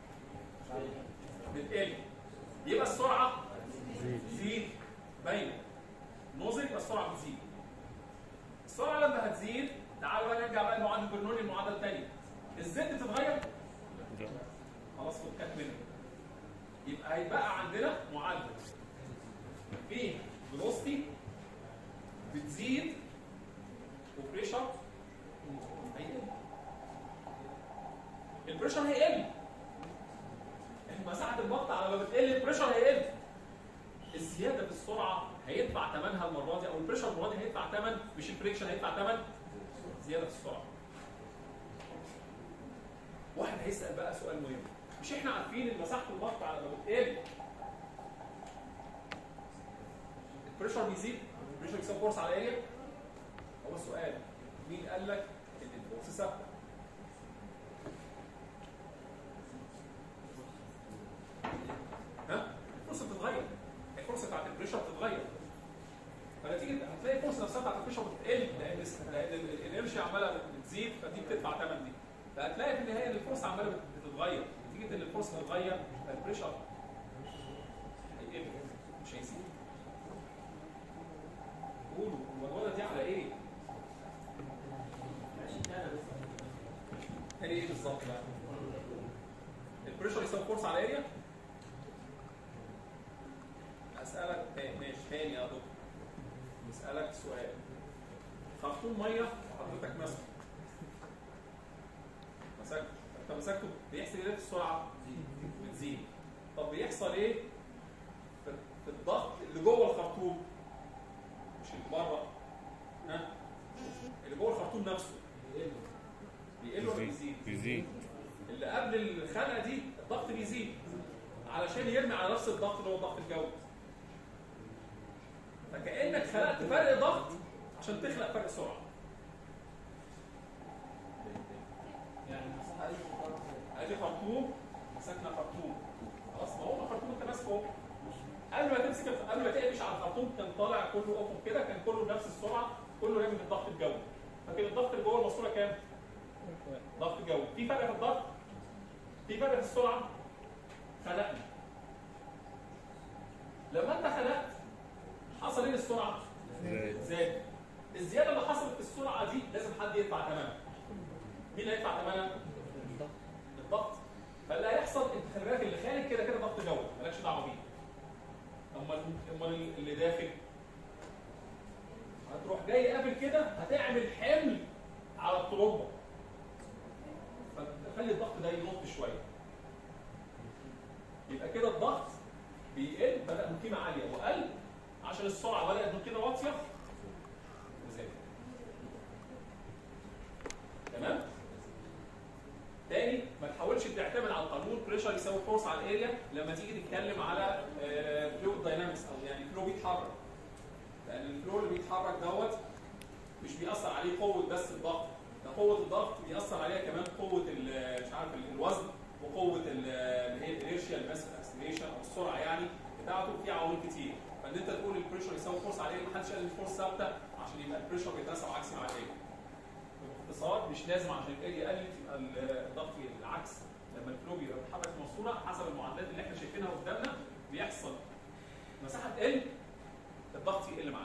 بتقل. يبقى السرعه تزيد. باينه. نوزل يبقى السرعه بتزيد. السرعه لما هتزيد تعالوا بقى نرجع بقى لمعادله برنولي المعادله الثانيه. الزد تتغير؟ خلاص فكك منها. يبقى هيبقى عندنا معادله فيها فيلوسيتي بتزيد وبريشر هيقل. البريشر هيقل. مساحه الضغط على ما بتقل البريشر هيقل. الزياده في السرعه هيدفع ثمنها المره دي، او البريشر المره دي هيدفع ثمن، مش الفريكشن هيدفع ثمن زياده في السرعه. واحد هيسال بقى سؤال مهم، مش احنا عارفين ان مساحه الضغط على ما بتقل البريشر بيزيد؟ البريشر بيساوي فورس على اريا. هو السؤال مين قال لك ان الفورس ثابته؟ ها؟ الفورس بتتغير. الفورس بتاعت البريشر بتتغير. فنتيجه هتلاقي الفورس نفسها بتاعت البريشر بتقل لان الانرشيا عماله بتزيد فدي بتدفع ثمن دي. فهتلاقي في النهايه ان الفورس عماله بتتغير. نتيجه ان الفورس بتتغير فالبريشر هيقل مش هيزيد. قولوا الموضوع دي على ايه؟ تاني ايه بالظبط بقى؟ البريشر يساوي فورس على اريا. اسالك ماشي تاني يا دكتور. نسالك سؤال. خرطوم ميه وحضرتك ماسكه. انت مسكته بيحصل ايه في السرعه؟ بتزيد. طب بيحصل ايه في الضغط اللي جوه الخرطوم؟ مش اللي بره. ها؟ اللي جوه الخرطوم نفسه بيقل ولا بيزيد؟ بيزيد. اللي قبل الخنقه دي الضغط بيزيد علشان يرمي على نفس الضغط اللي هو الضغط الجوي. فكأنك خلقت فرق ضغط عشان تخلق فرق سرعه. يعني ادي خرطوم مسكنا خرطوم. خلاص ما هو الخرطوم انت ماسكه قبل ما تمسك قبل ما تقفش على الخرطوم كان طالع كله افق كده، كان كله بنفس السرعه، كله رامي في الضغط الجوي. فكان الضغط اللي جوه الماسوره كام؟ ضغط جوي. في فرق في الضغط؟ في فرق في السرعه؟ خلقنا. لما انت خلقت حصل ايه للسرعه؟ زاد. الزياده اللي حصلت في السرعه دي لازم حد يدفع ثمنها. مين اللي هيدفع ثمنها؟ انت خلي بالك اللي خارج كده كده ضغط جوي مالكش دعوه بيه. امال اللي داخل هتروح جاي قابل كده هتعمل حمل على الطلمبه، فتخلي الضغط ده ينط شويه. يبقى كده الضغط بيقل، بدا من قيمه عاليه وقل عشان السرعه بدات من قيمه واطيه وزادت. تمام؟ تاني ما تحاولش تعتمد على القانون بريشر يساوي فورس على الاريا لما تيجي تتكلم على فلويد داينامكس او يعني فلو بيتحرك. لان الفلو اللي بيتحرك دوت مش بيأثر عليه قوه بس الضغط، ده قوه الضغط بيأثر عليها كمان قوه مش عارف الوزن وقوه اللي هي الانيرشيال ماس اكسلريشن او السرعه يعني بتاعته، في عوامل كتير. فان انت تقول البريشر يساوي فورس على الاريا، ما حدش قال الفورس ثابته عشان يبقى البريشر بيتناسب عكسي مع الاريا. باختصار مش لازم عشان الاريا قلت يبقى الضغط العكس. لما الفلو بيبقى بيتحرك في ماسوره حسب المعادلات اللي احنا شايفينها قدامنا بيحصل مساحه تقل الضغط يقل معاها.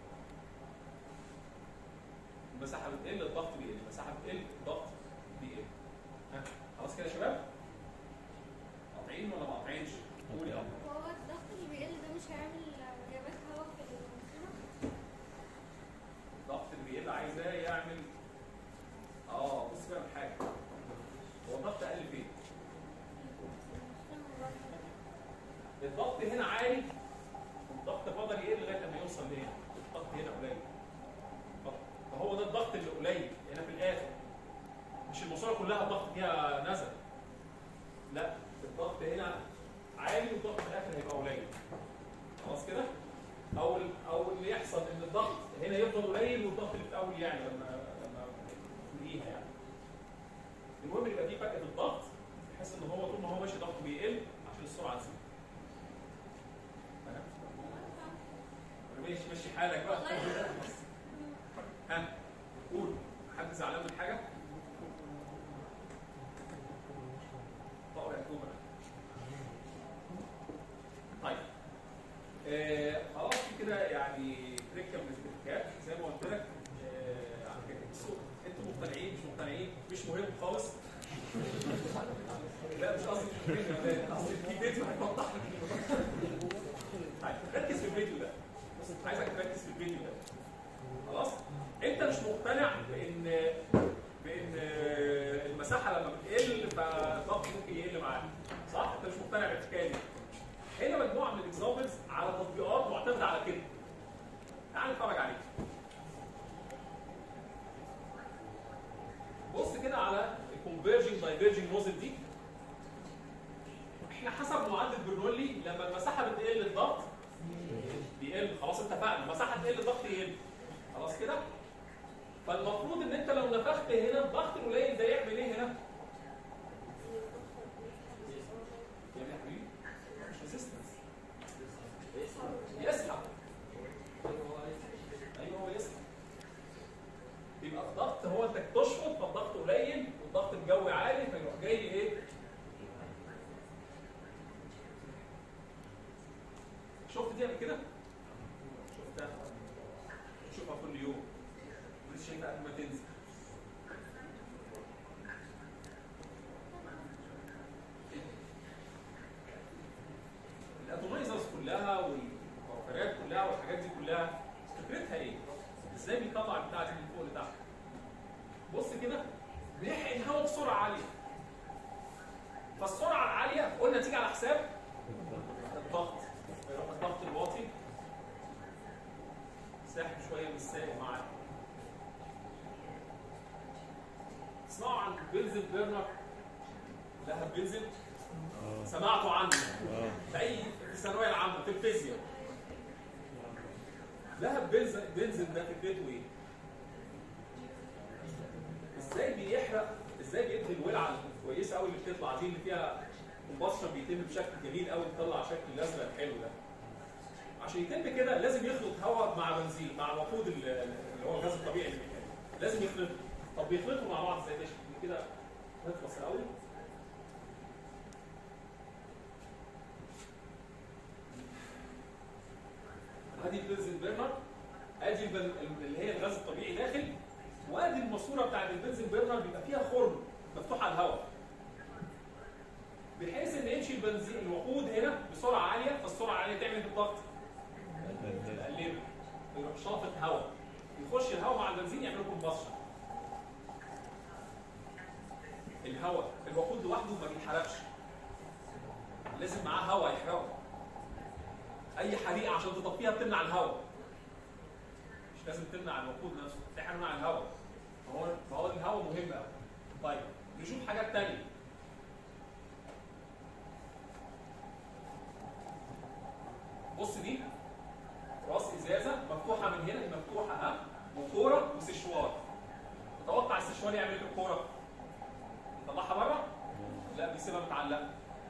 المساحه بتقل الضغط بيقل، المساحه بتقل الضغط بيقل. ها خلاص كده يا شباب؟ قاطعين ولا ما قاطعينش؟ قولي اه. هو الضغط اللي بيقل ده مش هيعمل جابات هواء في المنظومة؟ الضغط اللي بيقل عايزاه يعمل بص بقى حاجه. هو الضغط قل فين؟ الضغط هنا عالي والضغط فضل يقل لغايه لما يوصل لهنا، الضغط هنا قليل. فهو ده الضغط اللي قليل هنا في الاخر. مش الماسوره كلها الضغط فيها نزل. لا، الضغط هنا عالي والضغط في الاخر هيبقى قليل. خلاص كده؟ او اللي يحصل ان الضغط هنا يفضل قليل والضغط اللي في الاول يعني لما تلاقيها يعني. المهم يبقى في فرق في الضغط بحيث ان هو طول ما هو ماشي ضغطه بيقل عشان السرعه تزيد. ماشي حالك بقى. ها قول، حد زعلان من حاجه؟ طب يا كوبا. طيب خلاص كده يعني تركه من التركات زي ما قلت لك. انتوا مقتنعين مش مقتنعين مش مهم خالص. لا مش قصدي مش مهم، قصدي في فيديو هيوضح لك. طيب ركز في الفيديو ده، بص عايزك تركز في الفيديو ده. خلاص؟ انت مش مقتنع بان المساحه لما بتقل فالضغط ممكن يقل معاها، صح؟ انت مش مقتنع بالحكايه دي. هنا مجموعه من الاكزامبلز على تطبيقات معتمده على كده. تعال نتفرج عليها. بص كده على الكونفرجنج دايفرجنج نوزل دي. احنا حسب معادله برنولي لما المساحه بتقل الضغط بيقل. خلاص اتفقنا، المساحه تقل الضغط يقل. خلاص كده؟ فالمفروض ان انت لو نفخت هنا الضغط القليل ده يعمل ايه هنا؟ يعمل ايه يا حبيبي؟ مش ريزيستنس. يسحب. ايوه هو يسحب. يبقى الضغط هو انت تشفط فالضغط قليل والضغط الجوي عالي فيروح جاي ايه؟ شفت دي قبل كده؟ شفتها. شوفها كل يوم. لسه شايفها قبل ما تنزل. الاتومايزرز كلها والموفرات كلها والحاجات دي كلها فكرتها ايه؟ ازاي بيطلع البتاعه دي من فوق لتحت؟ بص كده بيحقن الهواء بسرعه عاليه. فالسرعه العاليه قلنا تيجي على حساب الضغط. فيروح الضغط الواطي ساحب شويه من السائل معاه. تسمعوا عن بنزين بيرنر؟ لهب بنزين؟ سمعتوا عنه في الثانويه العامه في الفيزياء. لهب بنزين ده فكرته ايه؟ ازاي بيحرق، ازاي بيدي الولعه الكويسه قوي اللي بتطلع دي اللي فيها كومباشن بيتم بشكل جميل قوي بيطلع شكل الازرق الحلو ده. عشان يتم كده لازم يخلط هواء مع بنزين مع الوقود اللي هو الغاز الطبيعي اللي بيتكلم. لازم يخلطوا. طب بيخلطوا مع بعض ازاي؟ كده نخلص الاول. ادي البنزين بيرنر، ادي اللي هي الغاز الطبيعي داخل، وادي الماسوره بتاعت البنزين بيرنر بيبقى فيها خرم مفتوح على الهواء. بحيث ان البنزين الوقود هنا بسرعه عاليه، فالسرعه عاليه تعمل في الضغط تقلله، يروح شافط هواء، يخش الهواء مع البنزين يعملوا كومباشن. الهواء الوقود لوحده ما بيتحرقش، لازم معاه هواء يحرقه. اي حريقه عشان تطفيها بتمنع الهواء، مش لازم تمنع الوقود نفسه، في حاجه تمنع الهواء. فهو الهواء مهم قوي. طيب نشوف حاجات تانية. بص دي راس ازازه مفتوحه من هنا، مفتوحه ها، وكوره وسشوار. تتوقع السشوار يعمل ايه في الكوره؟ يطلعها بره؟ لا، بيسيبها متعلقه.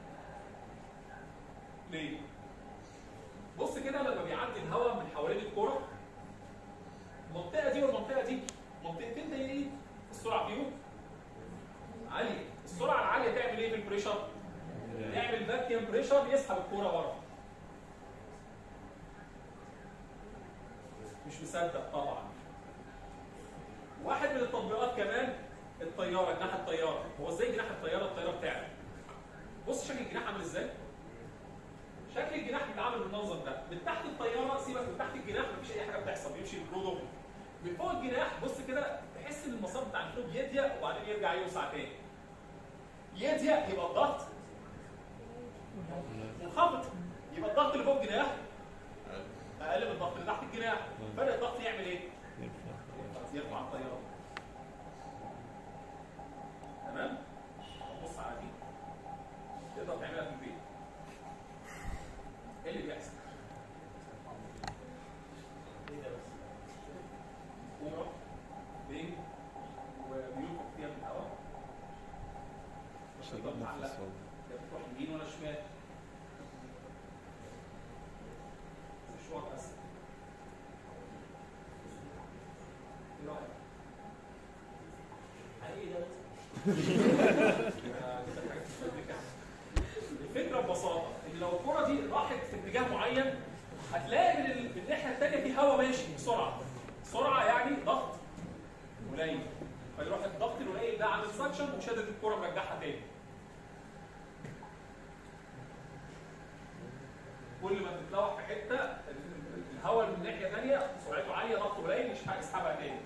ليه؟ بص كده لما بيعدي الهواء من حوالين الكوره، المنطقه دي والمنطقه دي منطقتين تانيين السرعه فيهم عاليه. السرعه العاليه تعمل ايه في البريشر؟ تعمل فاكيوم بريشر يسحب الكوره بره. مش مصدق طبعا. واحد من التطبيقات كمان الطياره، جناح الطياره. هو ازاي جناح الطياره بتاعنا؟ بص شكل الجناح عامل ازاي؟ شكل الجناح بيبقى عامل بالمنظر ده. من تحت الطياره سيبك، من تحت الجناح مفيش اي حاجه بتحصل، بيمشي بالبرودو. من فوق الجناح بص كده تحس ان المسار بتاع الفلوب يضيق وبعدين يرجع يوسع تاني. يضيق يبقى الضغط منخفض، يبقى الضغط اللي فوق الجناح اقل من الضغط اللي تحت الجناح. فرق الضغط يعمل ايه؟ يرفع الطياره. تمام؟ بص على دي تقدر تعملها في البيت. ايه اللي بيحصل؟ ايه ده بس؟ كوره بينج وبينفخ فيها في الهواء. مش هتقدر تعلق، تروح يمين ولا شمال. مشوار اسهل. ايه رايك؟ حقيقي ده بس. الفكره ببساطه ان لو الكره دي راحت في اتجاه معين هتلاقي من الناحيه الثانيه في هواء ماشي بسرعه. سرعه يعني ضغط قليل، فيروح الضغط القليل ده عامل سكشن وشدد الكره مرجعها تاني. كل ما تتلوح في حته الهواء من الناحيه الثانيه سرعته عاليه، ضغطه قليل، مش هيسحبها تاني.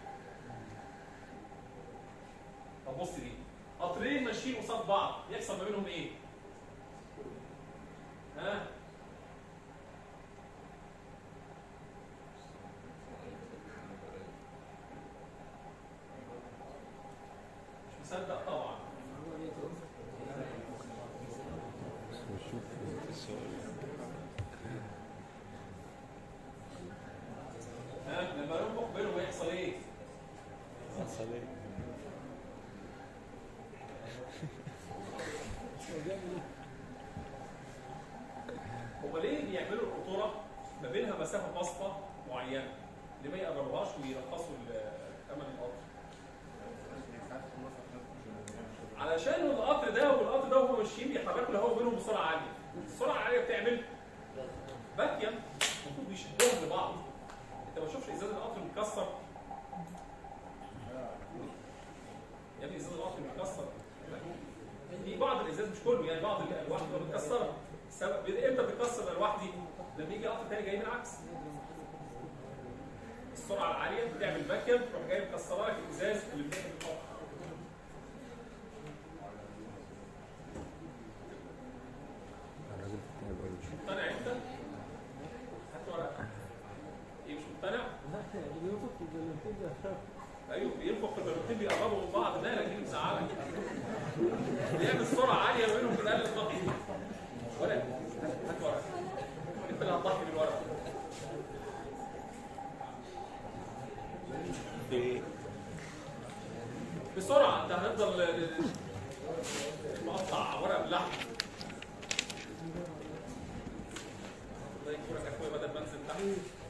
طب بص دي قطرين ماشيين قصاد بعض يحصل ما بينهم ايه؟ ها؟ مش مصدق طبعا. ها؟ لما ينفخ بينهم يحصل ايه؟ يحصل ايه؟ هما ليه بيعملوا القطوره ما بينها مسافه بسيطه معينه؟ ليه ما يقربوهاش ويرخصوا ثمن القطر؟ علشان القطر ده والقطر ده وهم ماشيين بيحركوا الهواء بينهم بسرعه عاليه. السرعه العاليه بتعمل باكيوم، المفروض بيشدهم لبعض. انت ما تشوفش ازاز القطر متكسر؟ يا ابني ازاز القطر متكسر. في بعض الازاز مش كله، يعني بعض الالواح بتبقى متكسره. السبب امتى بتكسر الالواح دي؟ لما يجي قطر تاني جاي من العكس. السرعه العاليه بتعمل باكيوم تروح جاي مكسره لك الازاز اللي بيدخل القطر. مش مقتنع انت؟ هات ورقه. ايه مش مقتنع؟ لا اللي بينفخ في البلوتين ده ايوه بينفخ في البلوتين بيقربوا من بعض. مالك دي مزعلك؟ بيعمل سرعه عاليه ما بينهم بتقلل الضغط. ورقه هات ورقه. انت اللي هتضحي بالورقه. بسرعه انت هنفضل مقطع ورق بلحم. زي الكوره كانت بدل ما انزل تحت.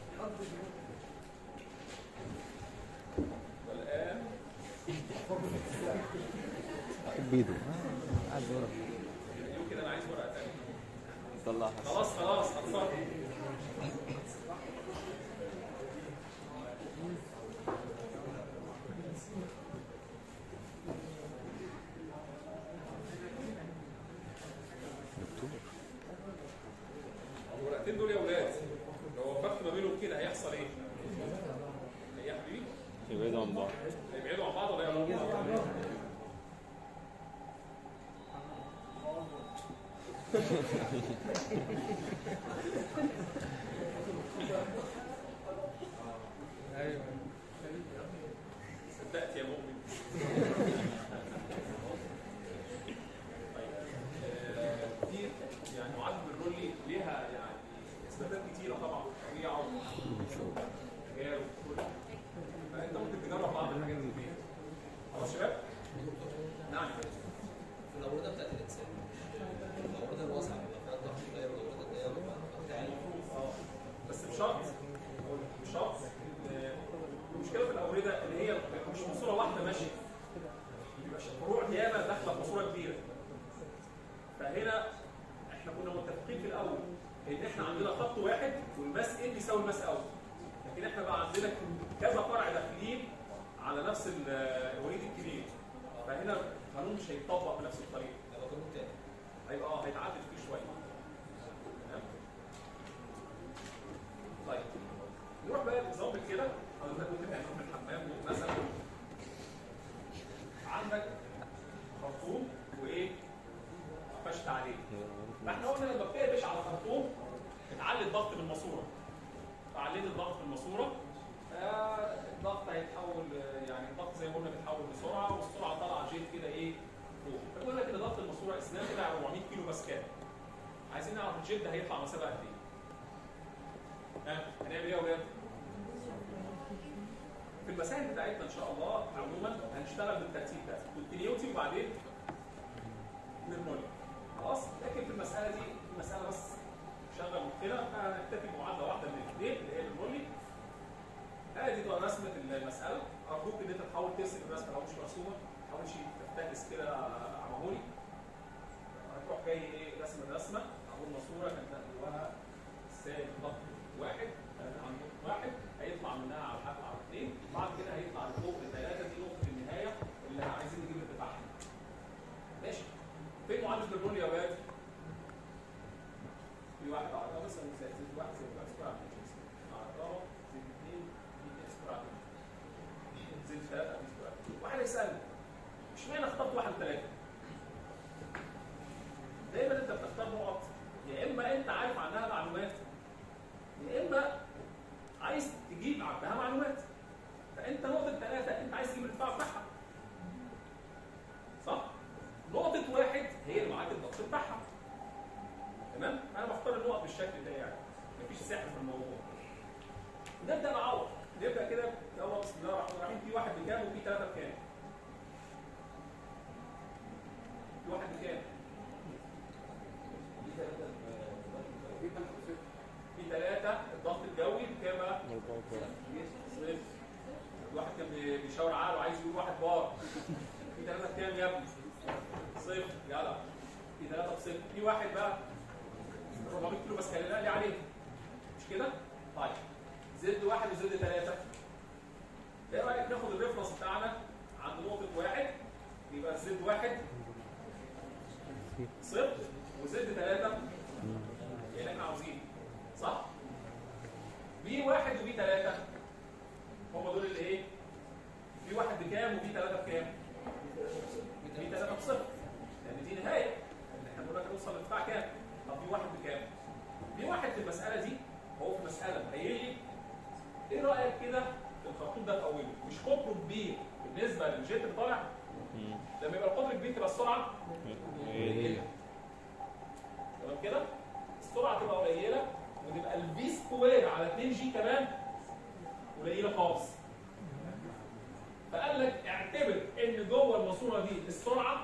والان بيدو عايز ورقه. يقول كده انا عايز ورقه ثانيه. طلعها. خلاص هتصرف. دكتور المسألتين دول يا اولاد لو وفقت ما بينهم كده هيحصل ايه؟ ايه يا حبيبي؟ يبعدوا عن بعض. هيبعدوا عن بعض ولا يقربوا عن بعض؟ ايوه صدقت يا مؤمن. طيب دي يعني معادله الرولي ليها يعني اثباتات كتيره طبعا في الطبيعه وتجارب وكل فانت ممكن تجرب بعض الحاجات دي فين. خلاص شباب؟ نعم في الأوردة بتاعت الإنسان الأوردة الواسعة بيبقى فيها الضغط غير الأوردة الضيقة بيبقى الضغط عالي. بس بشرط المشكله في الاورده اللي هي مش ماسوره واحده ماشيه بيبقى فروع ياما داخله في ماسوره كبيره. فهنا احنا كنا متفقين في الاول ان احنا عندنا خط واحد والماس ان بيساوي الماس اوت، لكن احنا بقى عندنا كذا فرع داخلين على نفس الوريد الكبير، فهنا القانون مش هيتطبق بنفس الطريقه. هيبقى قانون تاني. هيبقى هيتعدل فيه شويه. تمام؟ طيب نروح بقى لنظام كده. حضرتك كنت بتعمل في الحمام مثلا عندك خرطوم وايه؟ قفشت عليه. فاحنا قلنا لما بتقفش على خرطوم بتعلي الضغط بالماسوره. فعليت الضغط بالماسوره الضغط هيتحول يعني الضغط زي ما قلنا بيتحول بسرعه والسرعه طالعه جيت كده ايه؟ فوق. فقول لك ان ضغط الماسوره اثناء كده 400 كيلو باسكال. عايزين نعرف الجيت ده هيطلع مسافه قد ايه؟ هنعمل ايه يا ولاد؟ في المسائل بتاعتنا ان شاء الله عموما هنشتغل بالترتيب ده كونتينيوتي وبعدين نرمولي. خلاص؟ لكن في المساله دي المساله بس شغل مخنا فهنكتفي بمعادله واحده من الاثنين اللي هي الرولي. هذه تبقى رسمه المساله. ارجوك ان انت تحاول ترسم الرسمه لو مش مرسومه، ما تحاولش تفتكس كده عمهولي. هتروح جاي ايه رسم الرسمه اهو الماسوره كانت جواها سالب ضغط واحد عن نقطه واحد هيطلع منها على الحق على اثنين، بعد كده هيطلع لفوق لثلاثه دي نقطه النهايه اللي عايزين نجيب ارتفاعها. ماشي؟ فين معادله الرولي يا ولاد؟ في واحد على الرابع مثلا زائد واحد زائد واحد سكوير على الرابع زائد اثنين في سكوير زائد ثلاثه في سكوير. واحد يسالني اشمعنى اخترت واحد وثلاثه؟ دايما انت بتختار نقط يا اما انت عارف عنها معلومات يا اما عايز تجيب عنها معلومات. فانت نقطه ثلاثه انت عايز تجيب الارتفاع بتاعها. صح؟ نقطه واحد هي اللي معاك الضغط بتاعها. تمام؟ انا بختار النقط بالشكل ده يعني مفيش سحر في الموضوع. نبدا نعوض. نبدا كده يلا بسم الله الرحمن الرحيم. في واحد بكام وفي ثلاثه بكام؟ في واحد بكام؟ في ثلاثة الضغط الجوي بكام بقى؟ صفر. الواحد كان بيشاور عقله وعايز يقول واحد بار. في ثلاثة بكام يا ابني؟ صفر يلا. في ثلاثة بصفر. في واحد بقى 400 كيلو بس خلينا لي عليه. مش كده؟ طيب زد واحد وزد ثلاثة. ايه رأيك ناخد الريفرنس بتاعنا عند نقطة واحد يبقى زد واحد صفر وزد ثلاثة اللي احنا عاوزينه. صح؟ بي واحد وبي ثلاثة هم دول اللي ايه؟ بي واحد بكام وبي ثلاثة بكام؟ بي ثلاثة بصفر لأن دي نهاية. احنا بنقول لك هنوصل لارتفاع كام؟ طب بي واحد بكام؟ بي واحد في المسألة دي هو في مسألة مهيئ لي ايه رأيك كده في الخرطوم ده في أوله؟ مش قطره كبير بالنسبة للجيت اللي طالع؟ لما يبقى القطر كبير تبقى السرعة قليلة. تمام كده؟ السرعة تبقى قليلة وتبقى الفي سكوير على 2 جي كمان قليلة خالص. فقال لك اعتبر ان جوه الماسوره دي السرعه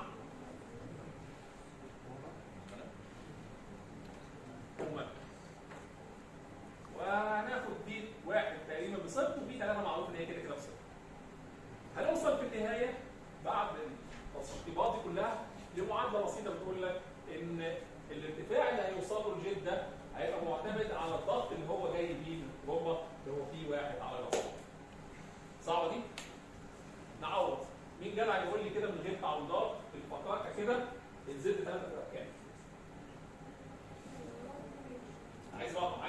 وهناخد دي واحد تقريبا بصفر وفي ثلاثه معروف ان هي كده كده بصفر. هنوصل في النهايه بعد التشطيبات دي كلها لمعادله بسيطه بتقول لك ان الارتفاع اللي هيوصله الجيت ده هيبقى معتمد على الضغط اللي هو جاي بيه من جوه اللي هو فيه واحد على الرابع. صعبه دي؟ نعوض. مين جدع يقول لي كده من غير تعويضات الفقاقه كده الزد 3 تبقى بكام؟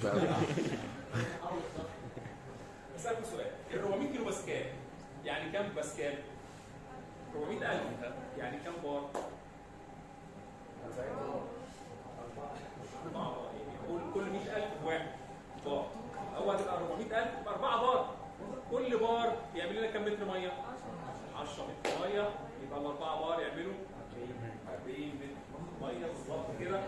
اسالكم سؤال، ال 400 كيلو باسكال يعني كام باسكال؟ 400,000 يعني كام بار؟ 4 بار. يعني كل 100,000 واحد بار. هو هتبقى 400,000 يبقى 4 بار. كل بار يعمل لنا كام متر ميه؟ 10 متر ميه. يبقى ال 4 بار يعملوا 40 متر ميه بالظبط كده.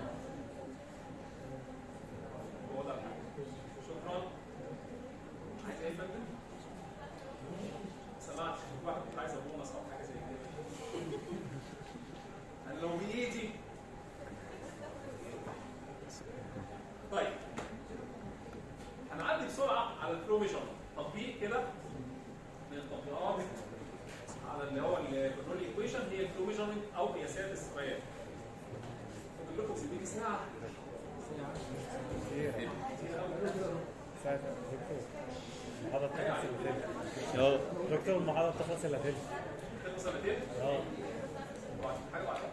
هو ده الحل. شكرا. عايز ايه يا فندم؟ سمعت واحد كنت عايز بونص او حاجه زي كده. انا لو بايدي. طيب هنعدي بسرعه على الفلو ميجر، تطبيق كده من التطبيقات على اللي هو الكنترول ايكويشن هي الفلو ميجرمنت او قياسات السريان. بقول لكم سيبيني ساعه. ساعة دكتور المحاضرة بتخلص إلا تلت. دكتور المحاضرة بتخلص إلا تلت. تخلص إلا تلت؟ حاجة بعدها؟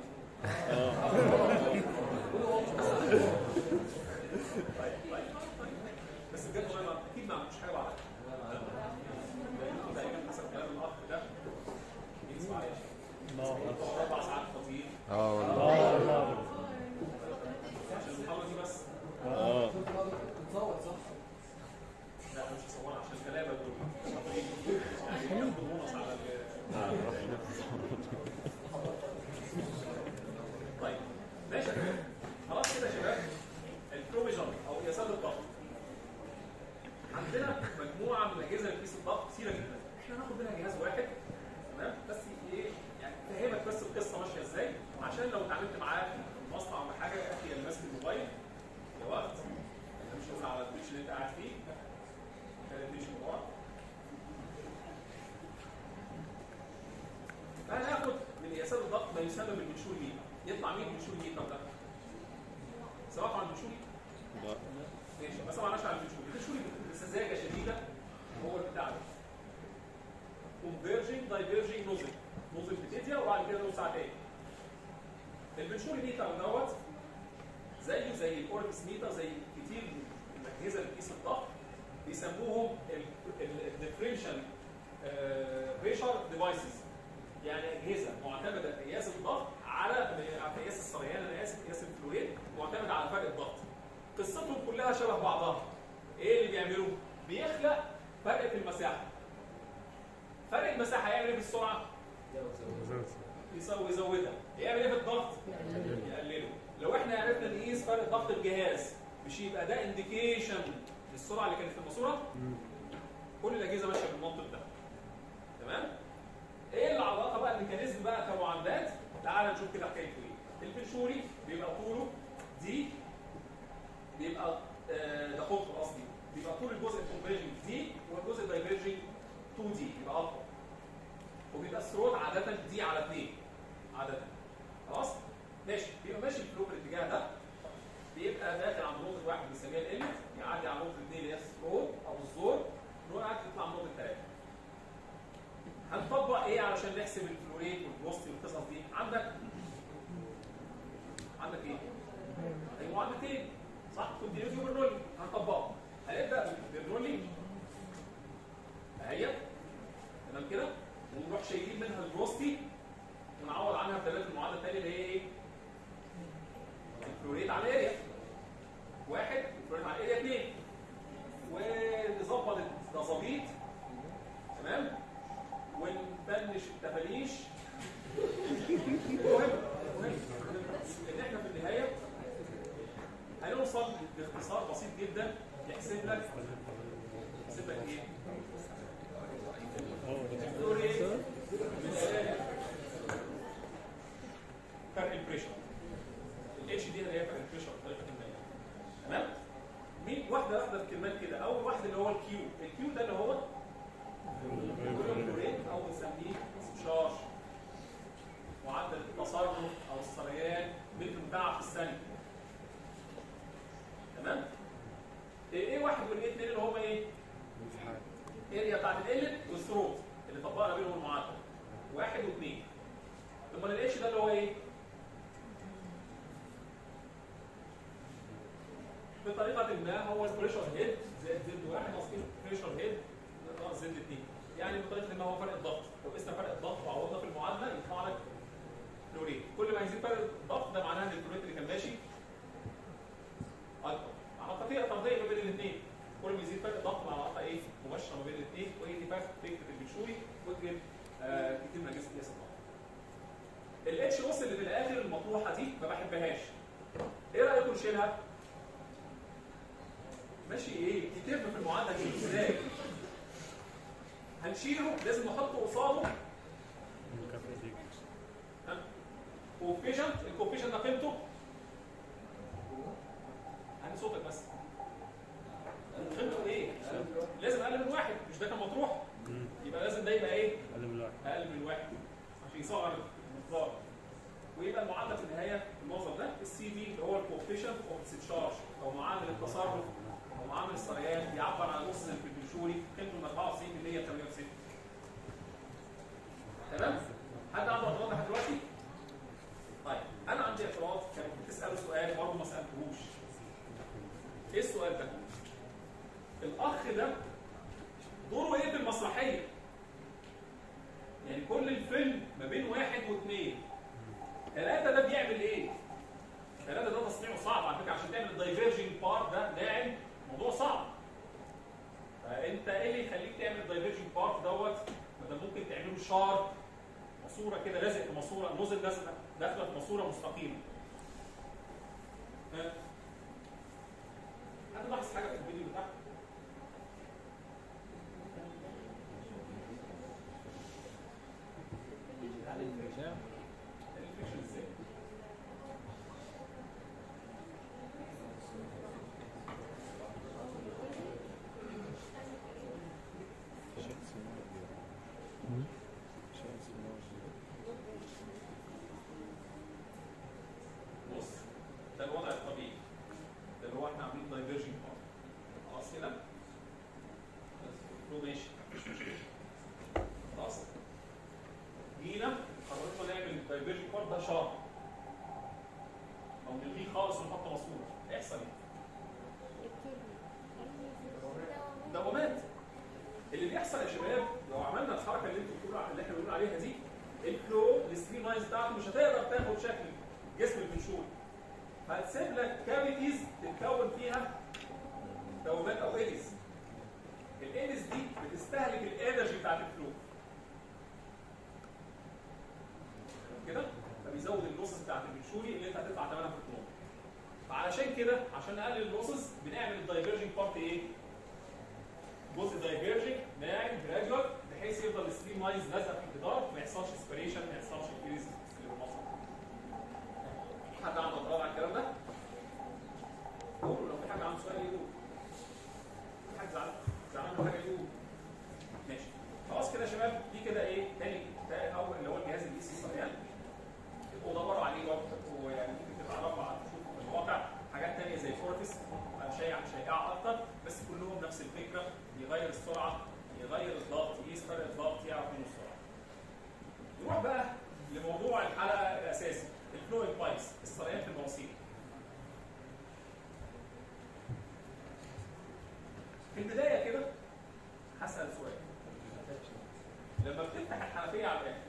طيب بس بجد والله أكيد ما عملتش حاجة بعدها. تقريبا حسب كلام الأخ ده يسمع يا 4 ساعات خطير. والله. عشان المحاضرة دي بس. بتصور صح؟ لا مش هصورها عشان الكلام دول يعني ياخدوا بونص على طيب ماشي خلاص كده يا شباب. الفلو ميجرمنت او قياسات الضغط. عندنا مجموعه من الاجهزه اللي بتقيس الضغط كثيره جدا. احنا هناخد منها جهاز واحد تمام، بس ايه يعني فهمك بس القصه ماشيه ازاي، عشان لو اتعاملت معاه في مصنع ولا حاجه اخي اللي ماسك الموبايل يا وقت انت مش هتقول على البيتش اللي انت قاعد فيه. هناخد من قياسات الضغط ما يسمى بالمنشور ليتر. يطلع مين المنشور ليتر ده؟ سواء عن المنشور لا ماشي، بس ما معناش عن المنشور. المنشور بسذاجه شديده هو البتاع ده كونفيرجنج دايفيرجنج نوزل بتديا وبعد كده نص ساعه تاني. المنشور ليتر دوت زيه زي الاوركس ميتر، زي كتير من الاجهزه اللي بتقيس الضغط بيسموهم الديفرنشال بريشر ديفايسز، يعني اجهزه معتمده قياس الضغط على قياس السريان، انا اسف قياس الفلويد معتمد على فرق الضغط. قصتهم كلها شبه بعضها. ايه اللي بيعملوه؟ بيخلق فرق في المساحه. فرق المساحه يعمل ايه في السرعه؟ يزودها. يعمل ايه في الضغط؟ يقلله. لو احنا عرفنا نقيس فرق ضغط الجهاز مش يبقى ده انديكيشن للسرعه اللي كانت في الماسوره؟ كل الاجهزه ماشيه بالمنطق ده. تمام؟ ايه العلاقه بقى الميكانيزم بقى كمعادلات؟ تعال نشوف كده حكايته ايه. البنشوري بيبقى طوله دي، بيبقى ده قطر قصدي، بيبقى طول الجزء الكونفرجنج دي والجزء الدايفرجنج 2 دي يبقى اطول. وبيبقى الثروت عاده دي على 2 عاده. خلاص؟ ماشي، بيبقى ماشي الفلو في الاتجاه ده، بيبقى داخل عند نقطه 1 بنسميها الانلت، يعدي على نقطه 2 اللي هي الثروت او الزور، نقعد يطلع نقطه 3. هنطبق ايه علشان نحسب الفلو ريت والفلوستي والقصص دي؟ عندك ايه؟ اي معادلتين صح؟ كونتينيوتي وبرنولي. هنطبقهم. هنبدا بالبرنولي اهي تمام كده، ونروح شايلين منها الفلوستي ونعوض عنها بدلاله المعادله الثانيه اللي هي ايه؟ الفلو ريت على الاريا 1 الفلو ريت على الاريا 2، ونظبط التظابيط تمام؟ ونفنش التفانيش. المهم ان احنا في النهايه هنوصل باختصار بسيط جدا يحسب لك ايه؟ فرق البريشر. الاتش دي اللي هي فرق البريشر بطريقه ما. تمام؟ مين واحده بكلمات كده. اول واحد اللي هو الكيو ده اللي هو او بنسميه استشارج، معدل التصرف او السريان متر مكعب في الثانيه. تمام؟ الايه 1 والايه 2 اللي هم ايه؟ اريا بتاعت الانلت والثروت اللي طبقنا بينهم المعادله 1 و2. امال الاتش ده اللي هو ايه؟ بطريقه ما هو البريشر هيد زائد زد 1 ناقص بريشر هيد ناقص زد 2. يعني بطريقه ما هو فرق الضغط، لو قسنا فرق الضغط وعوضنا في المعادله يطلع لك فلو ريت. كل ما يزيد فرق الضغط ده معناه ان الفلو ريت اللي كان ماشي اكبر. علاقه فيها طرديه ما بين الاثنين. كل ما يزيد فرق الضغط مع علاقه ايه؟ مباشره ما بين الاثنين، وهي دي فكره البنشوري وتجيب كتير من اجهزه قياس الضغط. الاتش اوس اللي في الاخر المطروحه دي ما بحبهاش. ايه رايكم نشيلها؟ ماشي ايه؟ كتير في المعادله دي ازاي؟ هنشيله لازم نحط قصاده كوفيشنت. الكوفيشنت ده قيمته عندي صوتك بس قيمته ايه؟ لازم اقل من واحد، مش ده كان مطروح؟ يبقى لازم ده يبقى ايه؟ اقل من واحد عشان يصغر المقدار. ويبقى المعادله في النهايه المنظر ده السي دي اللي هو الكوفيشنت اوف ديسشارج او معامل التصرف او معامل السريان بيعبر عن نص البنشوري قيمته من 94% ل 98. تمام؟ حد عنده اعتراض لحد دلوقتي؟ طيب انا عندي اعتراض. كان بتسالوا سؤال برضه ما سالتهوش. ايه السؤال ده؟ الاخ ده دوره ايه في المسرحيه؟ يعني كل الفيلم ما بين 1 و2. 3 ده بيعمل ايه؟ 3 ده تصنيعه صعب على فكره. عشان تعمل الدايفيرجنج بارت ده ناعم موضوع صعب. فانت ايه اللي يخليك تعمل الدايفيرجنج بارت دوت؟ ما ده ممكن تعمله شارب، ماسوره كده لازق في ماسوره، نوزل لازقه داخله في ماسوره مستقيمه. حد لاحظ حاجه في الفيديو بتاعك؟ الفيكشن ازاي؟ بص ده الوضع الطبيعي، ده اللي هو احنا عاملين دايفيرجنج بارت. خلاص كده؟ بس ماشي مفيش مشكله. خلاص؟ جينا قررنا نعمل الدايفيرجنج بارت ده شارب او نلغيه خالص ونحط ماسوره. هيحصل ايه؟ دوامات. اللي بيحصل يا شباب لو عملنا الحركه اللي انتوا بتقولوا اللي احنا بنقول عليها دي، الفلو الستريم لاينز بتاعته مش هتقدر تاخد شكل جسم البنشور. هتسيب لك كافيتيز تتكون فيها دوامات او ايدز. الايدز دي بتستهلك الانرجي بتاعت الفلو. كده فبيزود اللوسز بتاعت البنشوري اللي انت هتدفع ثمنها في الكلون. فعلشان كده عشان نقلل اللوسز بنعمل الدايفيرجنج بارت ايه؟ جزء دايفيرجنج ناعم جراديوال بحيث يفضل الستريم لاينز لازقه في الجدار ما يحصلش سبريشن ما يحصلش كريز اللي بالمصر. حد عنده اعتراض على الكلام ده؟ قولوا لو في حد عنده سؤال يقول. في حد زعلان من حاجه يقول. ماشي. خلاص كده يا شباب دي كده ايه؟ تاني اول اللي هو الجهاز الاي سي سريان. تبقوا دوروا عليه برضه يعني ممكن تتعرفوا على تشوفوا في الواقع حاجات ثانيه زي فورتس شائعه اكتر بس كلهم نفس الفكره. يغير السرعه، يغير الضغط، يقيس فرق الضغط، يعرف منه السرعه. نروح بقى لموضوع الحلقه الاساسي الفلويد بايبس السريان في المواسير. في البدايه كده هسال سؤال. لما بتفتح الحنفيه على الاخر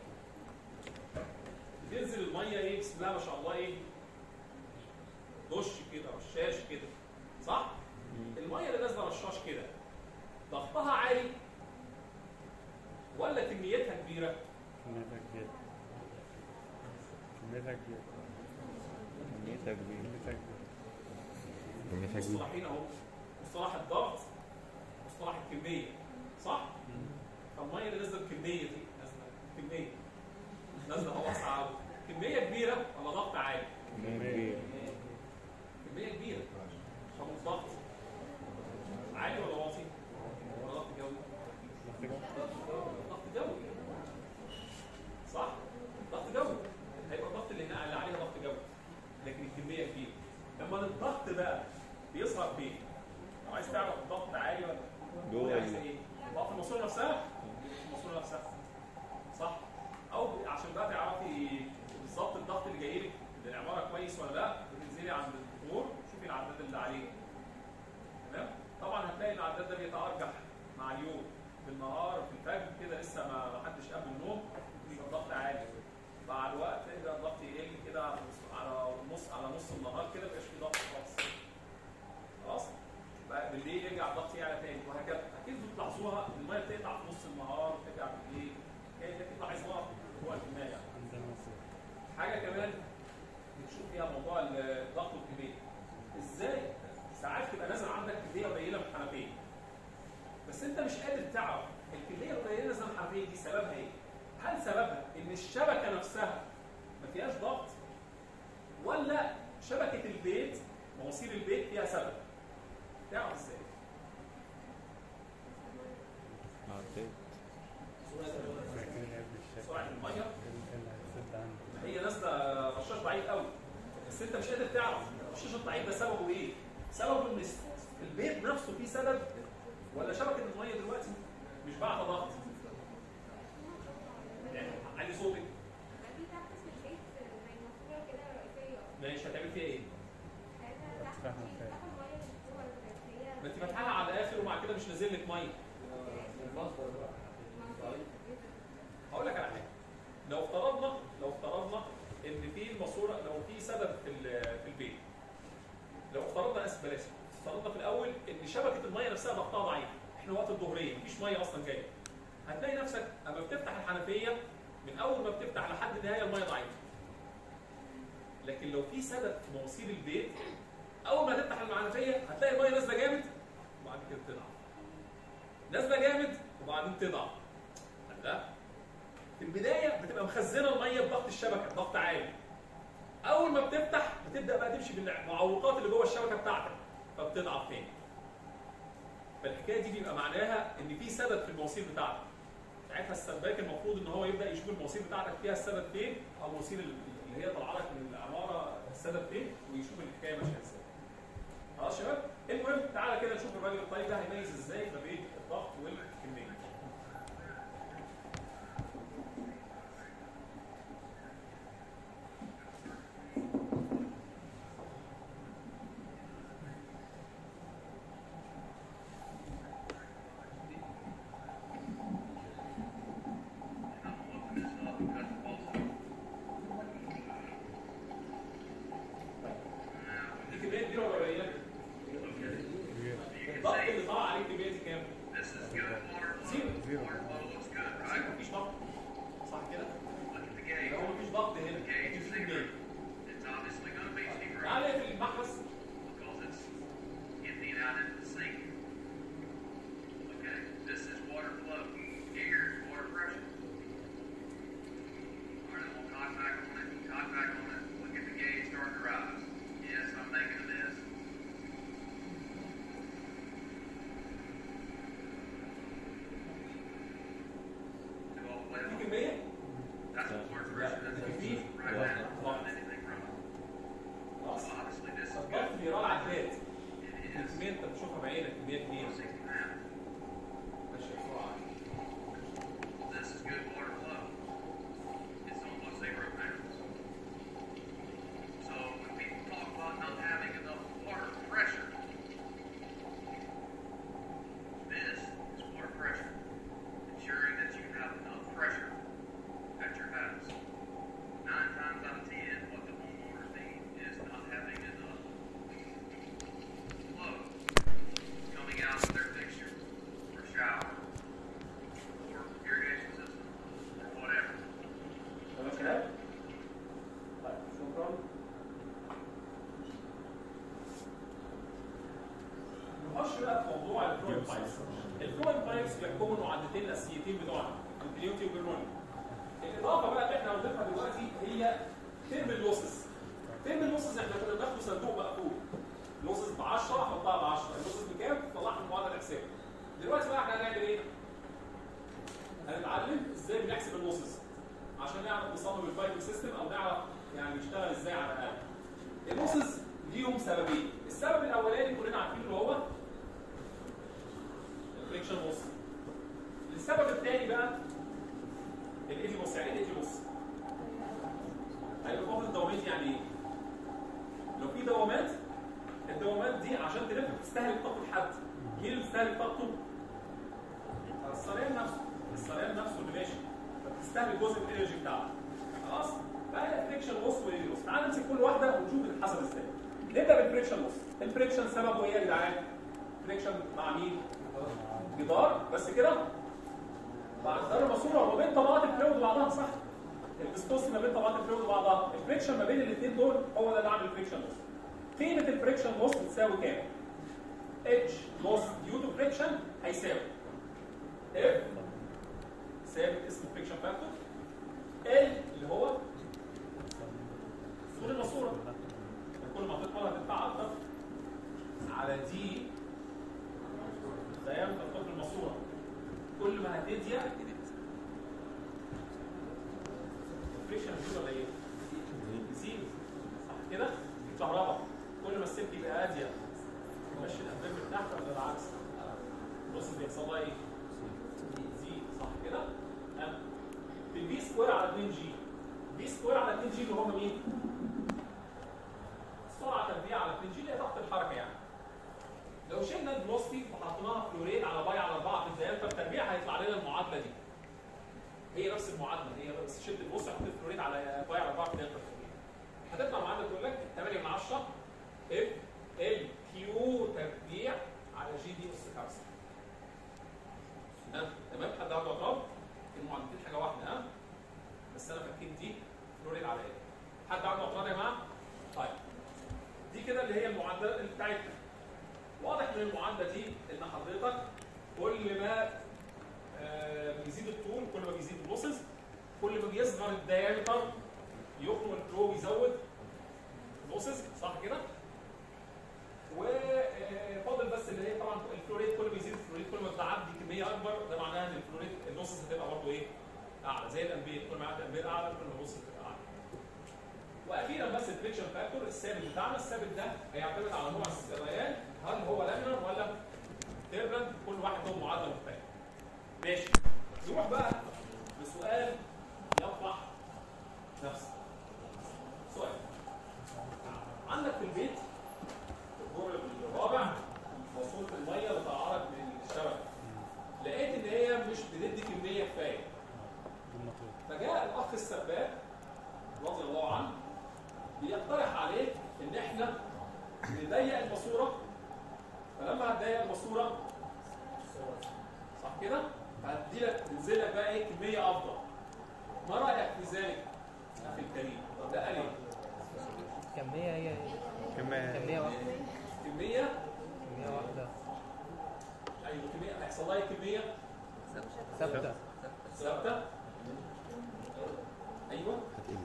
بتنزل الميه ايه؟ بسم الله ما شاء الله ايه؟ دش كده رشاش كده صح؟ الميه اللي نازله رشاش كده ضغطها عالي ولا كميتها كبيره؟ كميتها كبيرة. كميتها كبيرة. كميتها كبيرة. كميتها كبيرة. مصطلحين اهو، مصطلح الضغط مصطلح الكميه صح؟ فالميه اللي نازله الكميه دي نازله نازله هو اسعار كميه كبيره ولا ضغط عالي؟ كمية. كميه كبيره. طب الضغط عالي ولا واطي؟ ولا ضغط جوي؟ ضغط جوي صح؟ ضغط جوي هيبقى الضغط اللي هنا اللي عليها ضغط جوي لكن الكميه كبيره. لما الضغط بقى بيظهر فين؟ لو عايز تعرف الضغط عالي ولا جوه عايز ايه؟ ضغط الماسوره نفسها؟ الماسوره نفسها صح؟ او عشان بقى تعرفي بالظبط الضغط اللي جاي لك للعماره كويس ولا النهار في الفجر كده لسه ما حدش قام من النوم يبقى الضغط عالي. مع الوقت يبدا الضغط يقل كده على نص النهار كده ما يبقاش في ضغط خالص. خلاص؟ بقى بالليل يرجع الضغط يعلى تاني وهكذا. اكيد بتلاحظوها الميه بتقطع في نص النهار وترجع بالليل. هي دي بتطلع عظمها في وقت ما يعني. حاجه كمان بتشوف فيها موضوع الضغط والكميه. ازاي ساعات تبقى نازل عندك كميه قليله من الحنفيه بس انت مش قادر تعرف الكميه القليله نازله من الحنفيه دي سببها ايه؟ هل سببها ان الشبكه نفسها ما فيهاش ضغط ولا شبكه البيت مواسير البيت فيها سبب؟ تعرف ازاي؟ سرعه الميه هي نازله رشاش ضعيف قوي بس انت مش قادر تعرف الرشاش الضعيف ده سببه ايه؟ سببه ان البيت نفسه فيه سبب ولا شبكه الميه دلوقتي مش بعد ضغط؟ يعني علي صوتك. ماشي هتعمل فيها ايه؟ ما انت فاتحاها على الاخر ومع كده مش نازل لك ميه. هقول لك على حاجه. لو افترضنا ان في الماسوره لو في سبب في البيت. لو افترضنا بلاش افترضنا في الاول ان شبكه الميه نفسها ضغطها ضعيف. احنا وقت الظهريه مفيش ميه اصلا جايه. هتلاقي نفسك اما بتفتح الحنفيه من اول ما بتفتح لحد النهايه الميه ضعيفه. لكن لو في سبب في مواسير البيت اول ما تفتح الحنفيه هتلاقي الميه نازله جامد وبعد كده تضعف. نازله جامد وبعدين تضعف. لا في البدايه بتبقى مخزنه الميه بضغط الشبكه ضغط عالي. اول ما بتفتح بتبدا بقى تمشي بالمعوقات اللي جوه الشبكه بتاعتك فبتضعف تاني. فالحكايه دي بيبقى معناها ان في سبب في المواسير بتاعتك. ساعتها السباك المفروض ان هو يبدا يشوف المواسير بتاعتك فيها السبب فين او المواسير اللي هي طالعه لك من العماره السبب فين ويشوف الحكايه ماشيه ازاي. خلاص يا شباب؟ المهم تعالى كده نشوف الراجل الطيب ده هيميز ازاي ما بين الضغط والكميه. بيحكموا المعدتين الاساسيتين بتوعنا الكونتينيوتي والبرنولي. الاضافه بقى اللي احنا هنضيفها دلوقتي هي ترم اللوسز. ترم اللوسز احنا كنا بناخده صندوق مقفول. لوسز ب 10 احطها ب 10، اللوسز بكام؟ طلعها من معادله الحساب. دلوقتي بقى احنا هنعمل ايه؟ هنتعلم ازاي بنحسب اللوسز عشان نعرف نصمم الفايبنج سيستم او نعرف يعني نشتغل ازاي على الاقل. اللوسز ليهم سببين، السبب الاولاني كلنا عارفين اللي هو الفريكشن لوس. السبب الثاني بقى الايدي لوس. يعني ايه الايدي لوس؟ هيبقى فاهم الدوامات يعني ايه؟ لو في دوامات، الدوامات دي عشان تلف بتستهلك طاقه حد. مين اللي بيستهلك طاقته؟ الصريان فريكشن لوس واير لوس. تعال نمسك كل واحده ونشوف بتتحسب ازاي. نبدا بالفريكشن لوس. الفريكشن سببه ايه يا جدعان؟ فريكشن مع مين؟ جدار بس كده؟ مع جدار الماسوره وما بين طبقات الفلويد وبعضها صح؟ الفيسكوستي ما بين طبقات الفلويد وبعضها، الفريكشن ما بين الاثنين دول هو ده اللي عامل فريكشن لوس. قيمه الفريكشن لوس بتساوي كام؟ اتش لوس ديو تو فريكشن هيساوي اف ثابت اسمه فريكشن فاكتور ال اللي هو طول الماسوره، كل ما تطول هتدفع اكتر على دي دايمتر طول الماسوره، كل ما هتضيق الفريكشن هتزيد ولا ايه؟ يزيد صح كده؟ الكهرباء كل ما السلك يبقى اضيق ماشي الانبيب من تحت ولا العكس؟ بص بيحصل لها ايه؟ يزيد صح كده؟ في البي سكوير على 2 جي، بي سكوير على 2 جي اللي هم مين؟ السرعه تربيع على 2 جي اللي هي ضغط الحركه يعني. لو شلنا الفلوسيتي وحطيناها فلوريد على باي على 4 في الدايره التربيع هيطلع لنا المعادله دي. هي نفس المعادله، هي بس شلت البص حطيت فلوريد على باي على 4 في الدايره التربيع. هتطلع معادله تقول لك 8 من 10 اف ال كيو تربيع على جي دي اس 5. تمام؟ حد عنده اعتراض؟ المعادلتين حاجه واحده ها؟ بس انا فكيت دي فلوريد على ايه؟ حد عنده اعتراض يا جماعه؟ طيب دي كده اللي هي المعادله بتاعتنا. واضح من المعادله دي ان حضرتك كل ما بيزيد الطول كل ما بيزيد اللوسز، كل ما بيصغر الدايمتر يخرج الفلو بيزود اللوسز صح كده؟ وفاضل بس اللي هي طبعا الفلوريد كل ما بيزيد الفلوريد كل ما بتعدي كميه اكبر، ده معناها ان الفلوريد اللوسز هتبقى برضه ايه؟ اعلى زي الامبير، كل ما يعدي الامبير اعلى كل ما اللوسز تبقى اعلى. واخيرا بس الفريكشن فاكتور الثابت بتاعنا، الثابت ده هيعتمد على نوع السريان، هل هو لامينر ولا تيربلنت، كل واحد له معادله مختلفه. ماشي. نروح بقى لسؤال يطرح نفسه. سؤال. عندك في البيت الدور الرابع ماسوره الميه اللي تعرض للشبكه. لقيت ان هي مش بتدي كميه كفايه. فجاء الاخ السباك رضي الله عنه بيقترح عليه ان احنا نضيق الماسوره، فلما هتضيق الماسوره صح كده؟ هتدي لك تنزل لك بقى ايه كميه افضل. ما رايك في ذلك اخي الكريم؟ طب ده قال ايه؟ كمية هي كمية واحدة. كميه واحدة. ايوه كميه هيحصل لها كميه ثابتة. ثابته. ايوه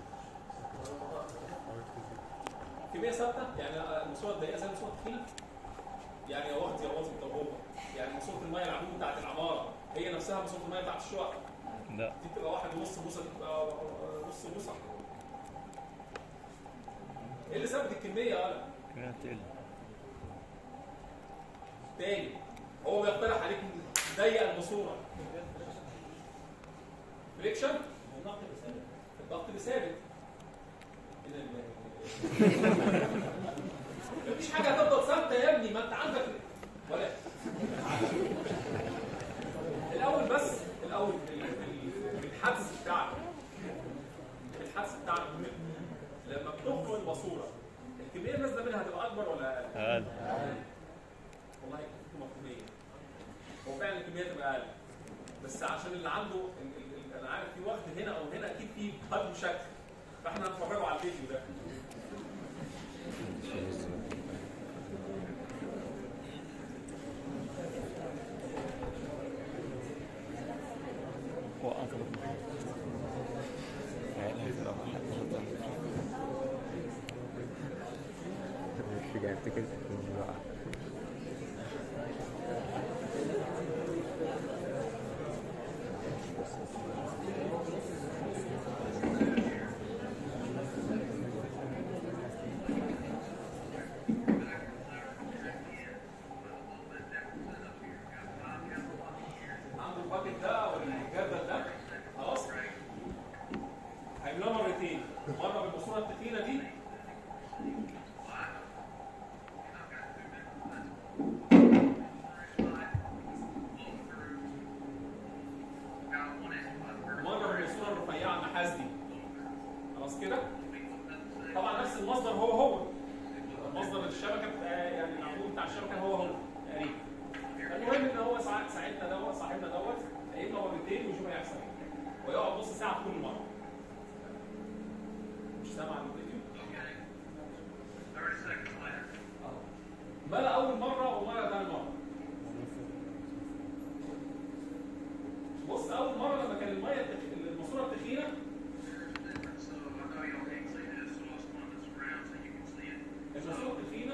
كميه ثابته يعني الماسوره الضيقه زي الماسوره التخينه. يعني يا واخد يا واطي التجربه، يعني ماسوره الميه العمود بتاعت العماره هي نفسها ماسوره الميه بتاعت الشقق. لا دي بتبقى 1.5 بوصه، دي بتبقى نص بوصه. ايه اللي ثابت الكميه يا قلق؟ كمية تقل. تاني هو بيقترح عليك تضيق الماسوره. فريكشن الضغط ثابت. مفيش حاجه هتفضل ثابته يا ابني، ما انت عندك ولا الاول بس الاول الحدس بتاعك مهم. لما بتخرج الماسوره الكميه اللي نازله منها هتبقى اكبر ولا اقل؟ أقل. والله كنت مفهوميه. هو فعلا الكميه تبقى اقل، بس عشان اللي عنده انا عارف في وقت هنا او هنا اكيد في قلب شكل، فاحنا هنتفرجوا على الفيديو ده. طبعا نفس المصدر هو مصدر الشبكه يعني العمود بتاع الشبكه هو تقريبا. المهم ان هو صاحبنا دوت قايل له مرتين ويشوف هيحصل ايه، ويقعد نص ساعه في كل مره. مش سامع الفيديو؟ ملا اول مره وملا ثاني مره. بص اول مره لما كان الميه الماسوره التخينه الماسوره التخينه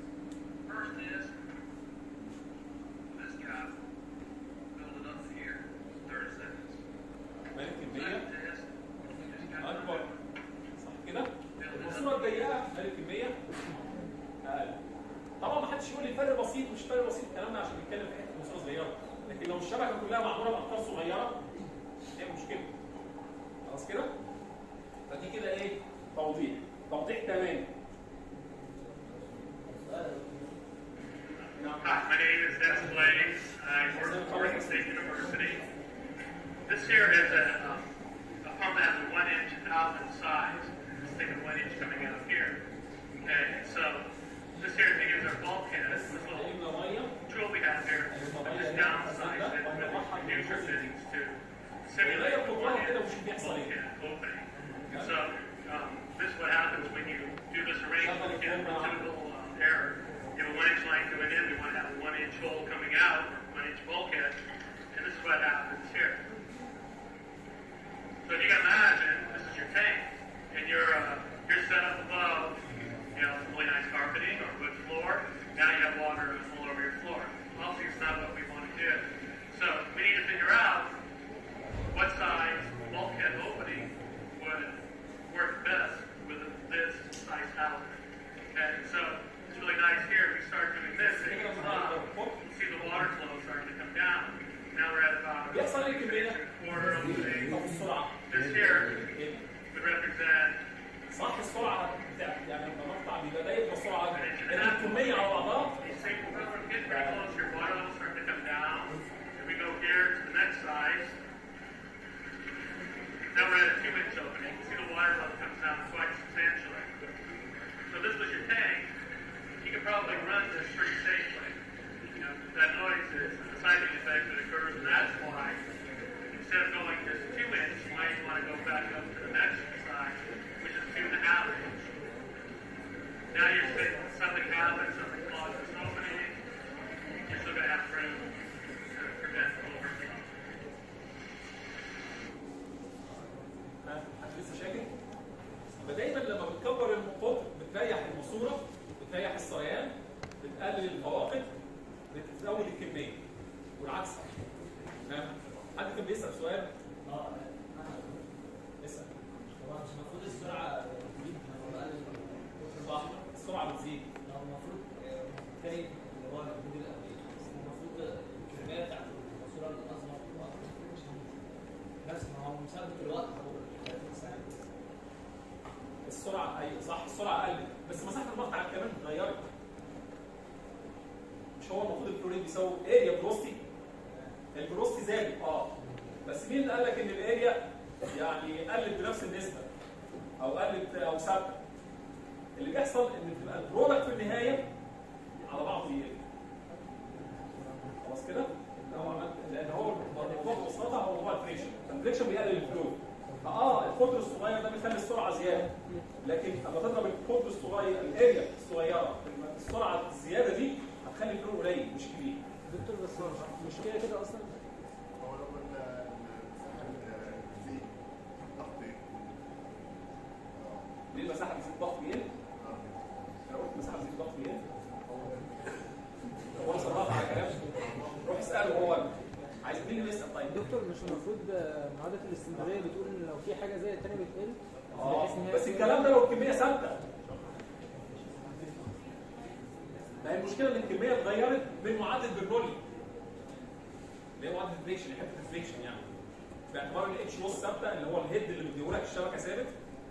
مالك كميه اكبر صح كده؟ الماسوره الضيقه مالك كميه اقل. طبعا ما حدش يقول لي فرق بسيط مش فرق بسيط، الكلام ده عشان نتكلم في حته ماسوره صغيره، لكن لو الشبكه كلها معموله باقطار صغيره هي مشكله. خلاص كده؟ فدي كده ايه؟ توضيح تمام. Hi, my name is Dennis Blaze. I work at Oregon State University. This here is a pump that has a 1-inch outlet size. Just think of 1 inch coming out here. Okay, so this here is our bulkhead. This little tool we have here. I just downsized it with reducer fittings to simulate the 1-inch bulkhead opening. And so this is what happens when you do this arrangement. You get a typical error. You have a 1-inch line going in, we want to have a 1-inch hole coming out, 1-inch bulkhead, and this is what happens here. So if you can imagine, this is your tank, and you're set up above, some really nice carpeting or wood floor. Now you have water all over your floor. Obviously, it's not what we want to do. So we need to figure out what size bulkhead opening would work best with this size outlet. Okay, so it's really nice here. We start doing this, and it comes up. You see the water flow starting to come down. Now we're at about a quarter opening. This here would represent. صح السرعه يعني لما نقطع بيبقى دايما بسرعه لكن الكميه على بعضها. We're getting very close. Your water levels start to come down. And we go here to the next size. Now we're at a 2-inch opening. You see the water level comes down quite substantially. So this was your tank. You could probably run this pretty safely. That noise is a seismic effect that occurs, and that's why instead of going this 2-inch, you might want to go back up to the next size, which is 2.5 inch. Now you're saying something happens, something causes this opening, you're still going to have room to prevent overflow. لسه شاكك؟ فدايما لما بتكبر القطر بتريح الماسوره، بتريح السريان، بتقلل الفواقد، بتزود الكميه والعكس. حد كان بيسال سؤال؟ اسال. طبعا مش المفروض السرعه تزيد لما بقلل صح السرعه بتزيد. المفروض التاني اللي هو المفروض الاولي المفروض الكميه بتاعت الماسوره الاصغر بس ما هو مثبت الوقت هو 30 ساعه. السرعه ايوه صح السرعه قلت بس مساحه المقطع كمان اتغيرت. مش هو المفروض الفلوريد بيساوي اريا فيلوسيتي؟ الفيلوسيتي زادت بس مين اللي قال لك ان الاريا يعني قلت بنفس النسبه او قلت او ثابته؟ اللي بيحصل ان بتبقى البرودكت في النهايه على بعضه يقل. خلاص كده؟ لو عملت لان هو الموضوع ببساطه هو موضوع الفريكشن، الفريكشن بيقلل الفلو. القطر الصغير ده بيخلي السرعه زياده، لكن لما تضرب القطر الصغير الاريا الصغيره السرعه الزياده دي هتخلي الفلو قليل مش كبير. دكتور بس مش كده اصلا. هو لو تزيد ضغط ليه المساحه بتزيد ضغط بيقل؟ انا قلت المساحه بتزيد ضغط بيقل. هو صراحه على كلام روح اساله هو عايز مين اللي يسال. طيب دكتور مش المفروض معادله الاستمراريه بتقول ان لو في حاجه زي الثانيه بتقل؟ بس الكلام ده لو الكميه ثابته. ما هي المشكله ان الكميه اتغيرت من معادله برنولي اللي هي معادله الفريكشن، حته الفريكشن يعني باعتبار ان الاتش نص ثابته اللي هو الهيد اللي مديهولك الشبكه ثابت.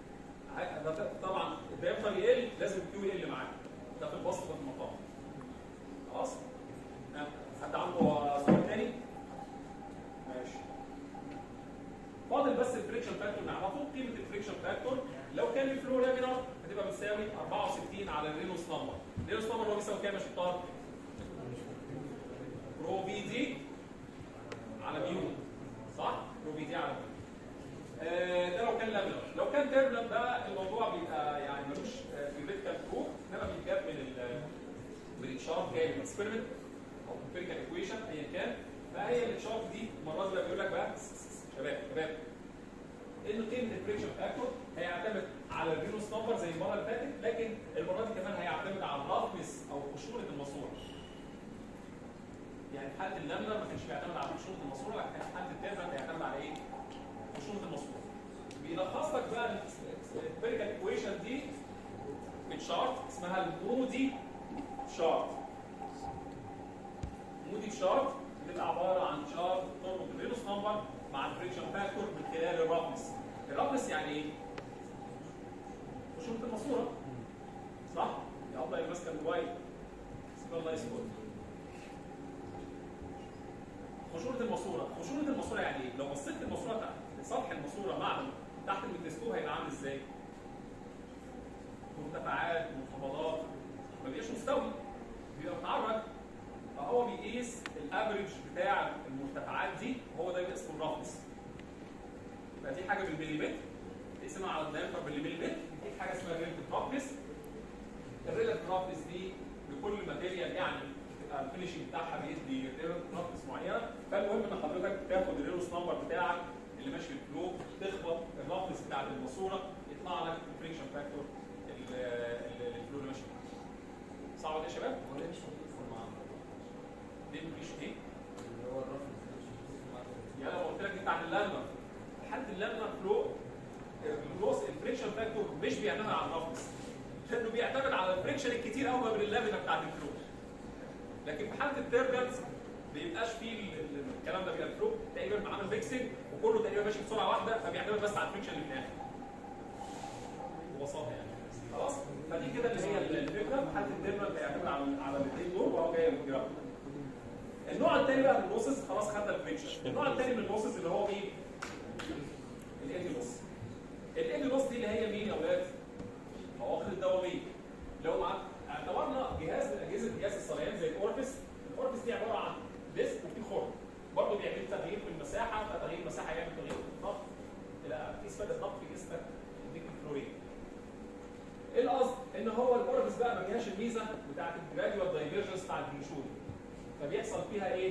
طبعا الدايمتر يقل لازم الكيو يقل معاك. ده في البسط وفي المطاف. خلاص؟ حد عنده سؤال تاني؟ ماشي. فاضل بس الفريكشن فاكتور نعرفه. قيمه الفريكشن فاكتور لو كان الفلو لامينار هتبقى بتبقى بتساوي 64 على الرينولدز نمبر. الرينولدز نمبر هو بيساوي كام يا شطار؟ رو في دي على ميو، صح؟ رو في دي على ميو. ده لو كان لامينر. لو كان تيربلنت ده الموضوع بيبقى يعني ملوش ثيوريتيكال بروف، انما بيتجاب من الشارت جاي من اكسبيرمنت او امبيريكال ايكويشن ايا كان. فهي الشارت دي المره دي بيقول لك بقى شباب ان قيمه الفريكشن فاكتور هيعتمد على الرينولدز نمبر زي المره اللي فاتت، لكن المره دي كمان هيعتمد على الرفنس او خشونه الماسوره. يعني في حاله اللامنر ما كانش بيعتمد على خشونه الماسوره، لكن في حاله التيربلنت هيعتمد على ايه؟ خشونه الماسوره. بيلخص لك بقى الامبيريكال ايكويشن دي بتشارت اسمها المودي شارت. مودي شارت بتبقى عباره عن شارت تربط الرينولدز نمبر مع الفريكشن فاكتور من خلال الرفنس. الرفنس يعني ايه؟ خشونه الماسوره، صح؟ يا الله اللي ماسكه الموبايل سيب الله يسكت. خشونه الماسوره، خشونه الماسوره يعني ايه؟ لو بصيت الماسوره تحت سطح الماسوره معدن تحت الميكروسكوب هيبقى عامل ازاي؟ مرتفعات، منخفضات، ما بيبقاش مستوي، بيبقى متعرج. فهو بيقيس الافريج بتاع المرتفعات دي وهو ده اسمه الرفنس. يبقى دي حاجه بالمليمتر تقسمها على الدايمتر بالمليمتر، دي حاجه اسمها الريلاتيف رفنس. الريلاتيف رفنس دي لكل ماتيريال يعني بتبقى الفينشنج بتاعها بيدي ريلاتيف رفنس معينه. فالمهم ان حضرتك تاخد الريلوس نمبر بتاعك اللي ماشي في الفلو، تخبط الرفنس بتاعت الماسوره يطلع لك الفريكشن فاكتور الفلو اللي ماشي فيه. صح ولا يا شباب؟ هو ليه مش موجود في المعادله؟ ليه مفيش ايه؟ اللي هو الرفض مش موجود في المعادله. يعني انا قلت لك دي بتاعت اللامنر. حاله اللامنر فلو الفريكشن فاكتور مش بيعتمد على الرفنس، لانه بيعتمد على الفريكشن الكتير قوي ما بين اللامنر بتاعت الفلو. لكن في حاله التيربلنت ما بيبقاش فيه الكلام ده، بيبقى الفلو تقريبا عامل فيكسنج وكله تقريبا ماشي بسرعه واحده، فبيعتمد بس على الفريكشن اللي في الاخر. ببساطه يعني. خلاص؟ فدي كده اللي هي الفكره. في حاله التيربلنت بيعتمد على الاثنين دول وهو جاي من الجرام. النوع الثاني بقى من اللوسز، خلاص خدنا الفريكشن. النوع الثاني من اللوسز اللي هو مين؟ الايدي لوس. الايدي لوس دي اللي هي مين يا اولاد؟ مواقف الدواميه. لو اعتبرنا جهاز من اجهزه قياس الصليان زي الاورفيس، الاورفيس دي عباره عن ديسك وفي خرم. برضه بيعمل تغيير في المساحه، فتغيير المساحه يعمل تغيير في الضغط. الى في اسمها الضغط في جسمك يديك الفلورين. ايه القصد؟ ان هو الاورفيس بقى ما فيهاش الميزه بتاعت الجراديوال دايفرجنس بتاع الجنشول. فبيحصل فيها ايه؟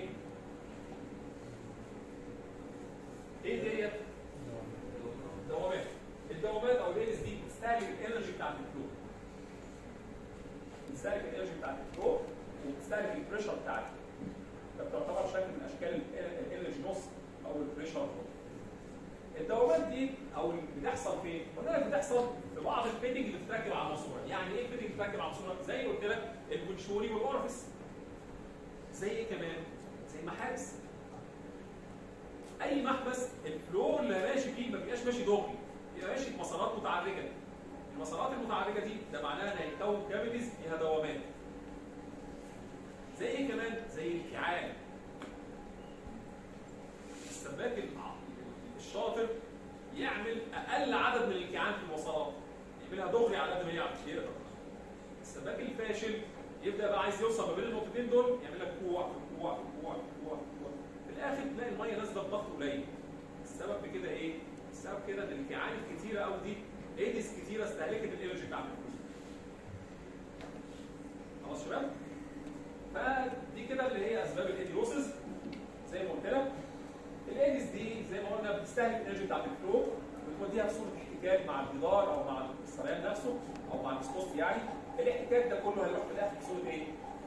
ايه ديت؟ دوامات. الدوامات او الايدز دي بتستهلك الانرجي بتاعت الفلو. بتستهلك الانرجي بتاعت الفلو وبتستهلك البريشر بتاعتها. فبتعتبر شكل من اشكال الانرجي لوس او البريشر. الدوامات دي او اللي بتحصل فين؟ قلنا لك بتحصل في بعض الفيتنج اللي بتتركب على الماسوره. يعني ايه الفيتنج اللي بتتركب على الماسوره؟ زي قلت لك البنشوري والاورفيس. زي ايه كمان؟ زي المحابس. اي محبس الفلو اللي ماشي فيه ما بيبقاش ماشي دغري، بيبقى ماشي في مسارات متعرجه. المسارات المتعرجه دي ده معناها ان هيتكون كافيتيز فيها دوامات. زي ايه كمان؟ زي الكيعان. السباك الشاطر يعمل اقل عدد من الكيعان في الوصلات، يعملها دغري على قد ما يقدر. السباك الفاشل يبدا بقى عايز يوصل ما بين النقطتين دول، يعمل لك كوع في كوع في كوع في كوع في كوع. في الاخر تلاقي الميه نازله بضغط قليل. السبب في كده ايه؟ السبب كده ان الكيعان الكتيره قوي دي ايديز كتيره استهلكت الانرجي بتاع الفلوس. خلاص شباب؟ فدي كده اللي هي اسباب الايديوسز. زي ما قلت لك الايديز دي زي ما قلنا بتستهلك الانرجي بتاعت الفلو وتوديها في صوره احتكاك مع الجدار او مع الصريان نفسه او مع الفسكوست. يعني الاحتكاك ده كله هيروح في الاخر في صوره ايه؟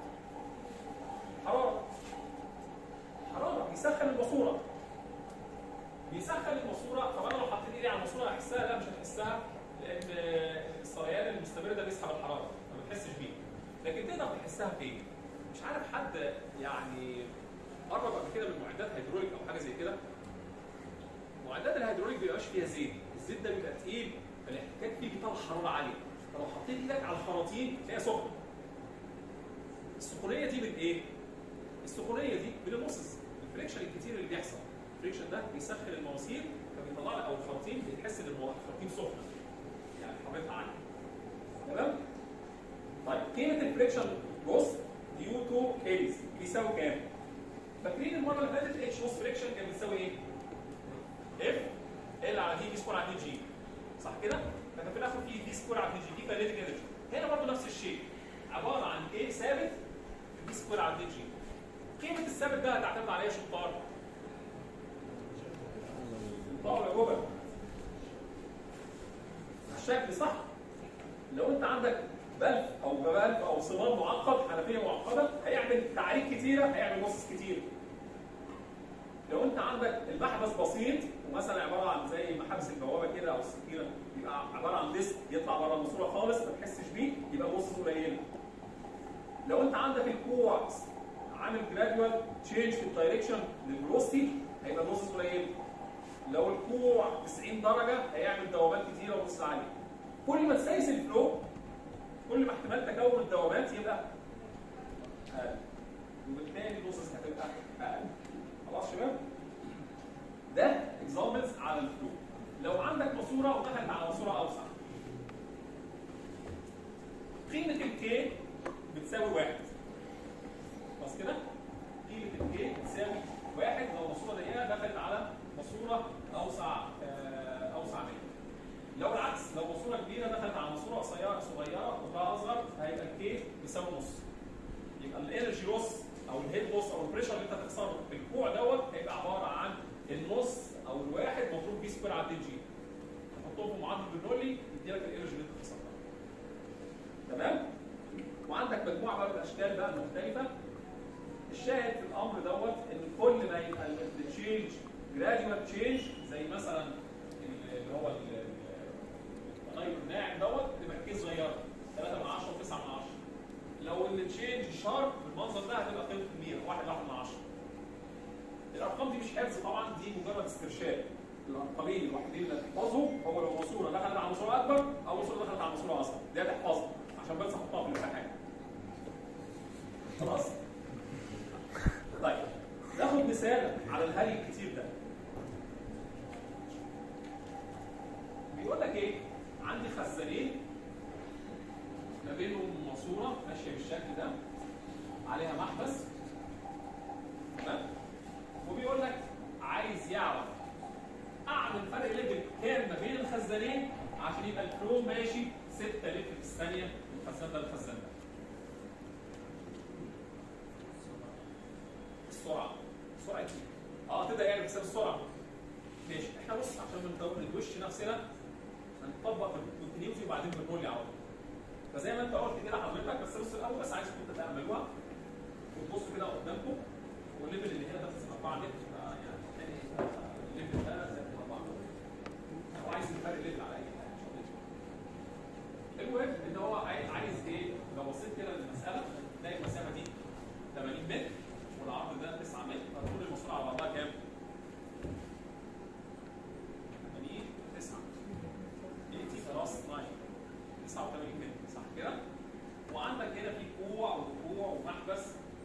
حراره. حراره بيسخن الماسوره. بيسخن الماسوره. طب انا لو حطيت ايدي على الماسوره هحسها؟ لا مش هتحسها، لان الصريان المستمر ده بيسحب الحراره ما بتحسش بيه. لكن تقدر تحسها فين؟ مش عارف حد يعني قرب قبل كده من معدات هيدروليك او حاجه زي كده. معدات الهيدروليك ما بيبقاش فيها زيت، الزيت ده بيبقى تقيل فالاحتكاك فيه بيطلع حراره عاليه. فلو حطيت ايدك على الخراطيم تلاقيها سخنه. السخونيه دي من ايه؟ السخونيه دي من اللوسز، الفريكشن الكتير اللي بيحصل. الفريكشن ده بيسخن المواسير فبيطلع لك او الخراطيم بتحس ان الخراطيم سخنه، يعني حرارتها عاليه. فريكشن لوس ديو تو ايز بيساوي كام؟ فاكرين المره اللي فاتت اتش لوس فريكشن كان بيساوي ايه؟ اف ال على دي سكوير على دي جي صح كده؟ فكان في الاخر في دي سكوير على دي جي دي كاينيتيك انرجي. هنا برضه نفس الشيء عباره عن ايه ثابت دي سكوير على دي جي. قيمه الثابت ده هتعتمد على ايه يا شطار؟ طاوله يا جبل الشكل صح؟ لو انت عندك بلف او صمام معقد حنفيه معقده هيعمل تعاريك كتيره هيعمل نص كتير. لو انت عندك المحبس بسيط ومثلا عباره عن زي محابس البوابه كده او السكينه يبقى عباره عن ديسك يطلع بره الماسوره خالص ما تحسش بيه يبقى نص قليله. لو انت عندك الكوع عامل جراديوال تشينج في الدايركشن للفيلوسيتي هيبقى نص قليل. لو الكوع 90 درجه هيعمل دوامات كتيره ونص عاليه. كل ما تسيس الفلو كل ما احتمال تكون الدوامات يبقى اقل وبالتالي النص هتبقى اقل. خلاص شباب؟ ده اكزامبلز على الفلو. لو عندك ماسوره ودخلت على ماسوره اوسع قيمه الكي بتساوي 1 خلاص كده؟ قيمه الكي بتساوي 1 لو الماسوره ضيقه دخلت على ماسوره اوسع منها. لو العكس لو ماسوره كبيره دخلت على ماسوره قصيره صغيره وقطرها اصغر هيبقى الكي بيساوي نص. يبقى الانرجي لوس او الهيد لوس او البريشر اللي انت هتخسره بالكوع دوت هيبقى عباره عن النص او الواحد مضروب بي سكوير على دي جي. تحطهم في معادله برنولي يدي لك الانرجي اللي انت خسرتها. تمام؟ وعندك مجموعه بقى من الاشكال بقى المختلفه. الشاهد في الامر دوت ان كل ما يبقى التشينج جراديوال تشينج زي مثلا اللي هو التغير الناعم دوت تبقى كيس صغيره 3 من 10 و9 من 10. لو التشينج شارب بالمنظر ده هتبقى قيمته كبيره 1 من 10. الارقام دي مش حفظ طبعا دي مجرد استرشاد. الارقامين الوحيدين اللي هتحفظهم هو لو ماسوره دخلت على ماسوره اكبر او ماسوره دخلت على ماسوره اصغر دي هتحفظها عشان بس احطها في الامتحان. خلاص؟ طيب ناخد مثال على الهري الكتير ده. بيقول لك ايه؟ عندي خزانين ما بينهم ماسوره ماشيه بالشكل ده عليها محبس تمام؟ وبيقول لك عايز يعرف اعمل فرق ليفل كام ما بين الخزانين عشان يبقى الفلو ماشي 6 لتر في الثانيه من الخزان ده للخزان ده. السرعه ايه؟ تبدا يعني بحساب السرعه. ماشي احنا بص عشان ما ندوش نفسنا هنطبق الكونتينيوتي وبعدين بنقول لي على طول. فزي ما انت قلت كده حضرتك بس بص الاول بس عايزكم تتاملوها وتبصوا كده قدامكم والليفل اللي هنا ده 4 لتر يعني تاني الليفل ده زي 4 لتر. هو عايز الفرق ليفل على اي حاجه مش هتفرق. المهم ان هو عايز ايه؟ لو بصيت كده للمساله تلاقي المسافه دي 80 متر والعرض ده 9 متر فطول الماسوره على بعضها كام؟ 80 9 80 بلس 9 89 متر صح كده؟ وعندك هنا في كوع وكوع ومحبس.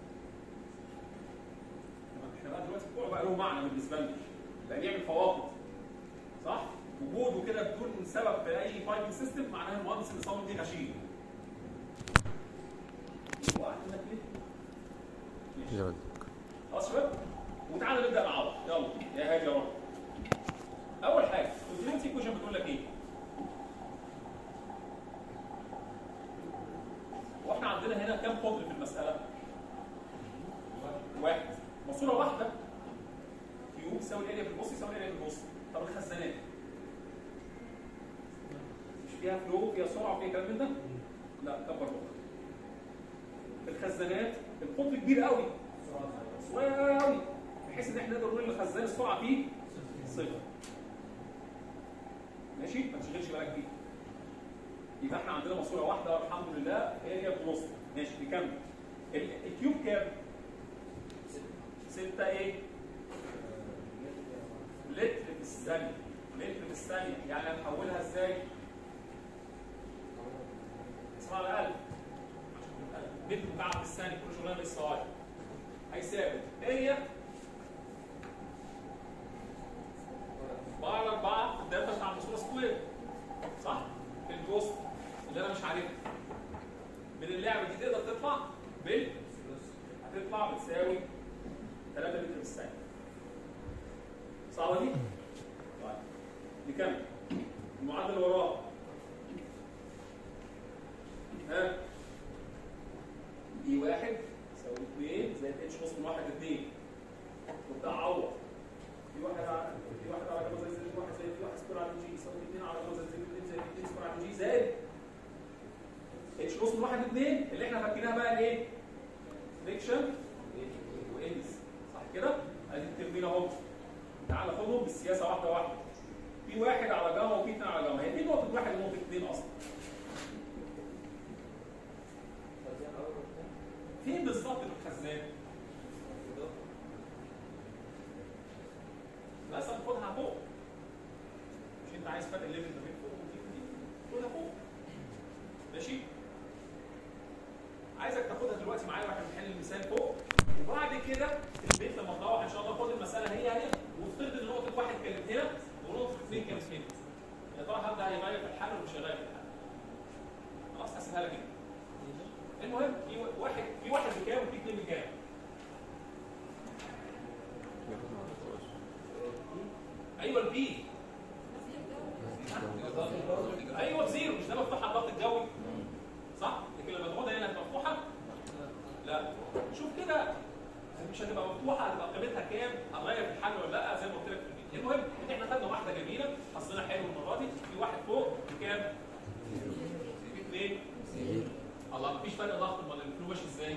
احنا بقى دلوقتي الكوع بقى له معنى بالنسبه لنا بقى بيعمل فواقد صح؟ وجوده كده بدون سبب في اي بايبنج سيستم معناها المهندس اللي صمم دي غشيم. وقعت لك ليه؟ خلاص شباب؟ وتعالى نبدا نعوض يلا يا هادي يا رب. اول حاجه الكونتينيوتي ايكويشن بتقول لك ايه؟ واحنا عندنا هنا كام قطر في المساله؟ 1. ماسوره واحده كيو يساوي الاريا بالنص يساوي الاريا بالنص. طب الخزانات مش فيها فلو فيها سرعه فيها كلام من ده؟ لا كبر بقى. الخزانات القطر كبير قوي صغير قوي بحيث ان احنا نقدر نقول الخزان السرعه فيه 0. ماشي؟ ما تشغلش بالك بيه. يبقى احنا عندنا ماسوره واحده والحمد لله اريا بالنص. ماشي نكمل. الكيوب كام؟ 6 ايه؟ لتر في الثانيه. لتر في الثانيه يعني هنحولها ازاي؟ اسمها على 1000 متر مكعب في الثانيه كل شغلانه بالسواعي هيساوي اريا بقى 4 في الداتا بتاع الماسوره سكوير صح؟ في الجوست اللي انا مش عارفها. من اللعبه دي تقدر تطلع اتش نص من 1 ل 2 اللي احنا فاكرينها بقى الايه؟ فريكشن وانس صح كده؟ ادي الترمين اهو. تعال ناخدهم بالسياسه واحده واحده. في واحد على جاما وفي 2 على جاما، هي دي نقطه واحد ونقطه 2 اصلا. فين بالظبط الخزان؟ مثلا خدها فوق. مش انت عايز فرق الليفل ما بين فوق ودي خدها فوق. ماشي؟ عايزك تاخدها دلوقتي معايا واحنا بنحل المثال فوق، وبعد كده في البيت لما تروح ان شاء الله خد المساله هي وافترض ان نقطه واحد كانت هنا ونقطه 2 كانت هنا. يا ترى هل ده هيغير في الحل ولا مش هيغير في الحل؟ خلاص هسيبها لك كده. المهم في واحد بكام وفي 2 بكام؟ ايوه البي. ايوه بزيرو، مش ده مفتوح على الضغط الجوي؟ صح؟ لكن لما تاخدها هنا هتبقى مفتوحه؟ لا. شوف كده مش هتبقى مفتوحه، هتبقى قيمتها كام؟ هتغير في الحل ولا لا؟ زي ما قلت لك في الفيديو. المهم ان احنا خدنا واحده جميله، حظنا حلو المره دي، في واحد فوق بكام؟ في 2. الله مفيش فرق ضغط، امال الفلو ماشي ازاي؟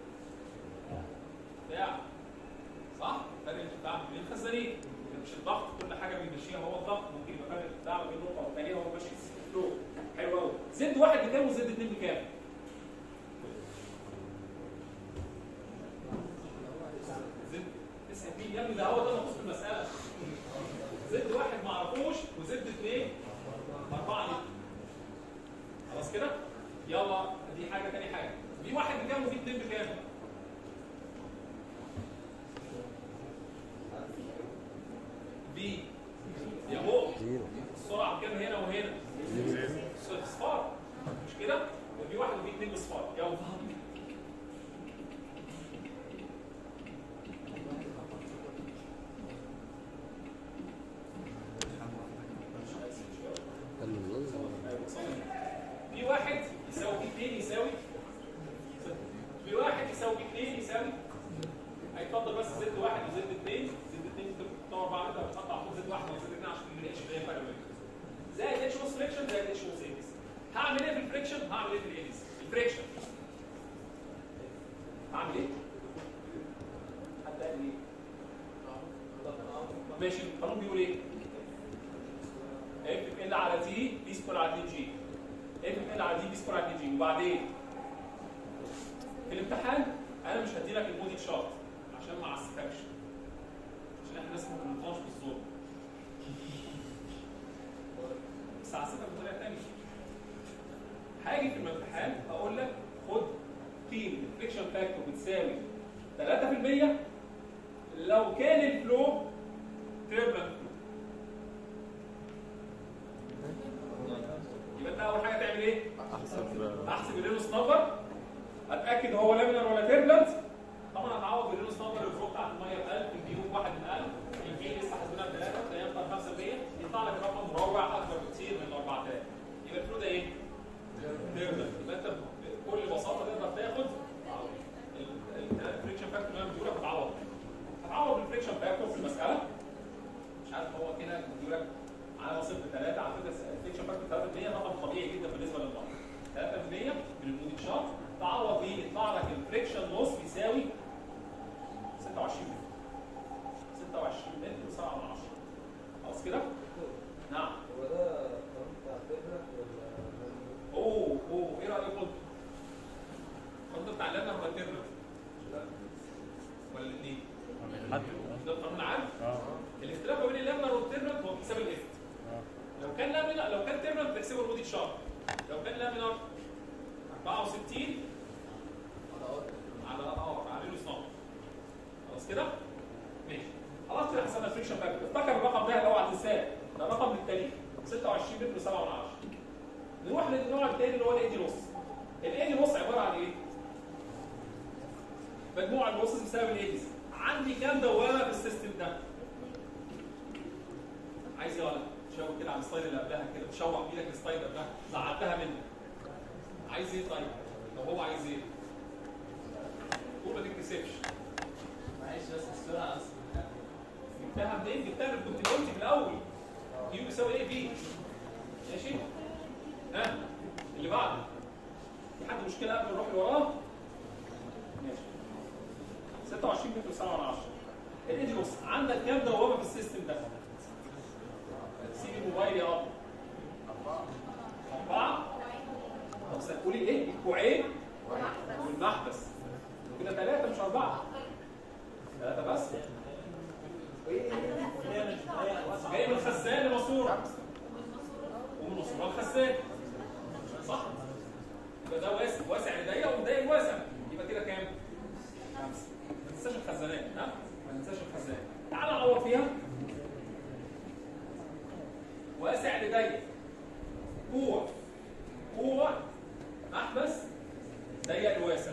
بتاع صح؟ فرق الارتفاع بين الخزانين، مش الضغط كل حاجه بيمشيها هو الضغط، ممكن يبقى فرق الارتفاع بين نقطه والثانيه هو ماشي الفلو. حلو قوي. زد واحد بكام وزد 2 بكام؟ زد 9 يا ابني، ده هو ده المقصود في المساله. زد واحد ما اعرفوش وزد 2 4 لتر. خلاص كده؟ يلا دي حاجه ثاني حاجه. في واحد بكام وفي 2 بكام؟ في يا هو السرعه بكام هنا وهنا؟ صفار مش كده؟ وفي واحد وفي 2 بصفار. يلا في واحد يساوي في 2 يساوي في واحد يساوي 2 يساوي هيتفضل بس زد واحد وزد 2 زد 2 انت بتطور 4 متر بتقطع فوق زد واحد وزد 2 عشان ما نلاقيش اي فرق بينهم. زائد اتش نص فريكشن زائد اتش نص انس. هعمل ايه في الفريكشن؟ هعمل ايه في الانس؟ الفريكشن هعمل ايه؟ حد قال لي ماشي القانون بيقول ايه؟ اف ال على تي بي سكوير على 2 جي. اف ال على دي بي سكوير على 2 جي. وبعدين في الامتحان انا مش هدي لك البودي تشارت عشان ما اعسفكش، عشان احنا ناس ما بنطلعش بالظلم، بس اعسفك بطريقه ثانيه. هاجي في الامتحان اقول لك خد قيمه الفريكشن فاكتور بتساوي 3% لو كان الفلو تيربلنت. يبقى انت اول حاجه تعمل ايه؟ احسب الرينوس نمبر، اتاكد هو لامينر ولا تيربلنت. طبعا هتعوض بالرينوس نمبر الفلو بتاعت الميه ب 1000، البي يو 1 من 1000، البي لسه حاسبينها ب 3 فيطلع 5%، يطلع لك رقم مروع اكبر بكتير من 4000. يبقى الفلو ده ايه؟ تيربلنت. يبقى انت بكل بساطه تقدر تاخد الفريكشن فاكتور اللي انا بديه لك وتعوض. هتعوض بالفريكشن فاكتور في المساله. مش عارف هو كده بديه لك على صفر 3. على فكره الفريكشن فاكتور 3% رقم طبيعي جدا بالنسبه للميه. 3% من المودي تشارت تعوض بيه يطلع لك الفريكشن لوس بيساوي 26 متر. 26 متر و7 من 10. خلاص كده؟ نعم. هو ده القانون بتاع تيربلنت ولا اوه ايه رايكم؟ القانون بتاع اللامنر ولا التيربلنت؟ ولا الاثنين؟ ده القانون العام؟ الاختلاف ما بين اللامنر والتيربلنت هو حساب الاف. لو كان لامنر لو كان تيربلنت بتحسبه المودي تشارت. لو كان لامنر 64 على رينوس نمبر. خلاص كده؟ ماشي. خلاص كده حسبنا الفريكشن فاكتور. افتكر الرقم ده اوعى تنساه، ده رقم من التاريخ 26 متر و7 من 10. نروح للنوع الثاني اللي هو الاي دي لوس. الاي دي لوس عباره عن ايه؟ مجموع اللوسز بسبب الايديز. عندي كام دوامه في السيستم ده؟ عايز ايه ولا؟ شاور كده على السلايد اللي قبلها كده، تشوح بايدك السلايد اللي قبلها، زعلتها منك. عايز ايه طيب؟ لو هو عايز ايه؟ قول ما تتكسفش. معلش بس السرعه اصلا جبتها منين؟ جبتها من كنت قلت في الاول. كيو بيساوي ايه بي. ماشي؟ ها؟ اللي بعده. في حد مشكله قبل نروح لوراه؟ ماشي. 26 متر 7 من 10. الايدج لوس عندك كام دوامه في السيستم ده؟ سيب الموبايل يا اب. 4. طب قولي ايه؟ الكوعين والمحبس. كده 3 مش 4. 3 بس. جاي من الخزان لماسوره ومن ماسوره للخزان، صح؟ يبقى ده واسع لضيق وضيق واسع، يبقى كده كام؟ 5. ما تنساش الخزانات، ها؟ ما تنساش الخزان. تعال نعوض فيها. واسع لضيق، كوع محبس، ضيق لواسع.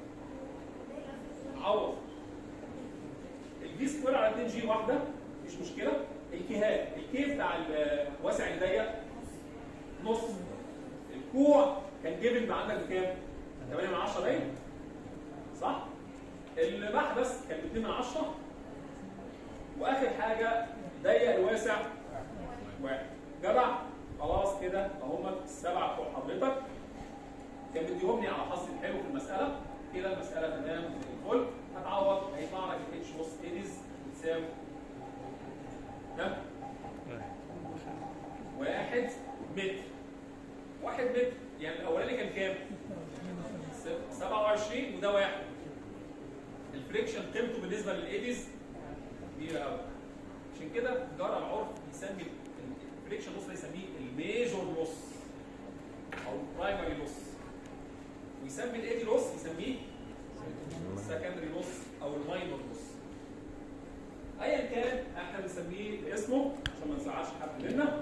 عوض الفي سكوير على 2 جي واحده مش مشكله. الكي بتاع الواسع لضيق نص. الكوع كان جيفن بقى عندك بكام؟ 8 من 10 باين؟ صح؟ المحبس كان ب 2 من 10. واخر حاجه ضيق الواسع 1. جدع خلاص كده اهم السبعه بتوع حضرتك. كان مديهم لي على حظي الحلو في المساله. كده المساله تمام زي الفل. هتعوض هيطلع لك الاتش نص ايديز بتساوي كام؟ 1 متر. 1 متر يعني الاولاني كان كام؟ 27 وده 1. الفريكشن قيمته بالنسبه للايديز كبيره قوي. عشان كده جرى العرف يسمي الفريكشن لوس ده يسميه الميجور لوس او البرايمري لوس، ويسمي الايدي لوس يسميه السكندري لوس او الماينور لوس. ايا كان احنا بنسميه باسمه عشان ما نزعلش حد منا.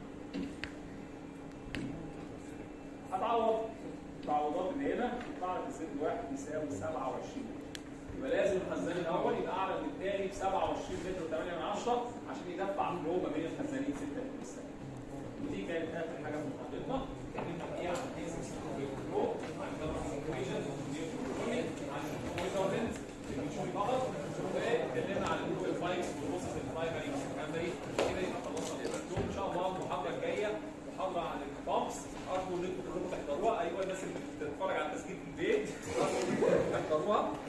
هتعوض التعويضات اللي هنا يطلع لك الزد 1 يساوي 27. يبقى لازم الخزان الاول يبقى اعلى من الثاني ب 27 متر و8 من 10 عشان يدفع فلو ما بين الخزانين 6 متر. ودي كانت اخر حاجه في محاضرتنا. اتكلمنا فيها عن كيسز فلو، عن كونفيجريشن، عن الميجرمنت اللي فقط، واتكلمنا عن الفلو الفايكس والبروسيس البرايمري والسكندري. كده يبقى خلصنا الانترو. ان شاء الله المحاضره الجايه محاضره عن البامبس. ارجو ان انتم كلكم تحضروها. ايوه الناس اللي بتتفرج على التسجيل في البيت ارجو ان انتم تحضروها.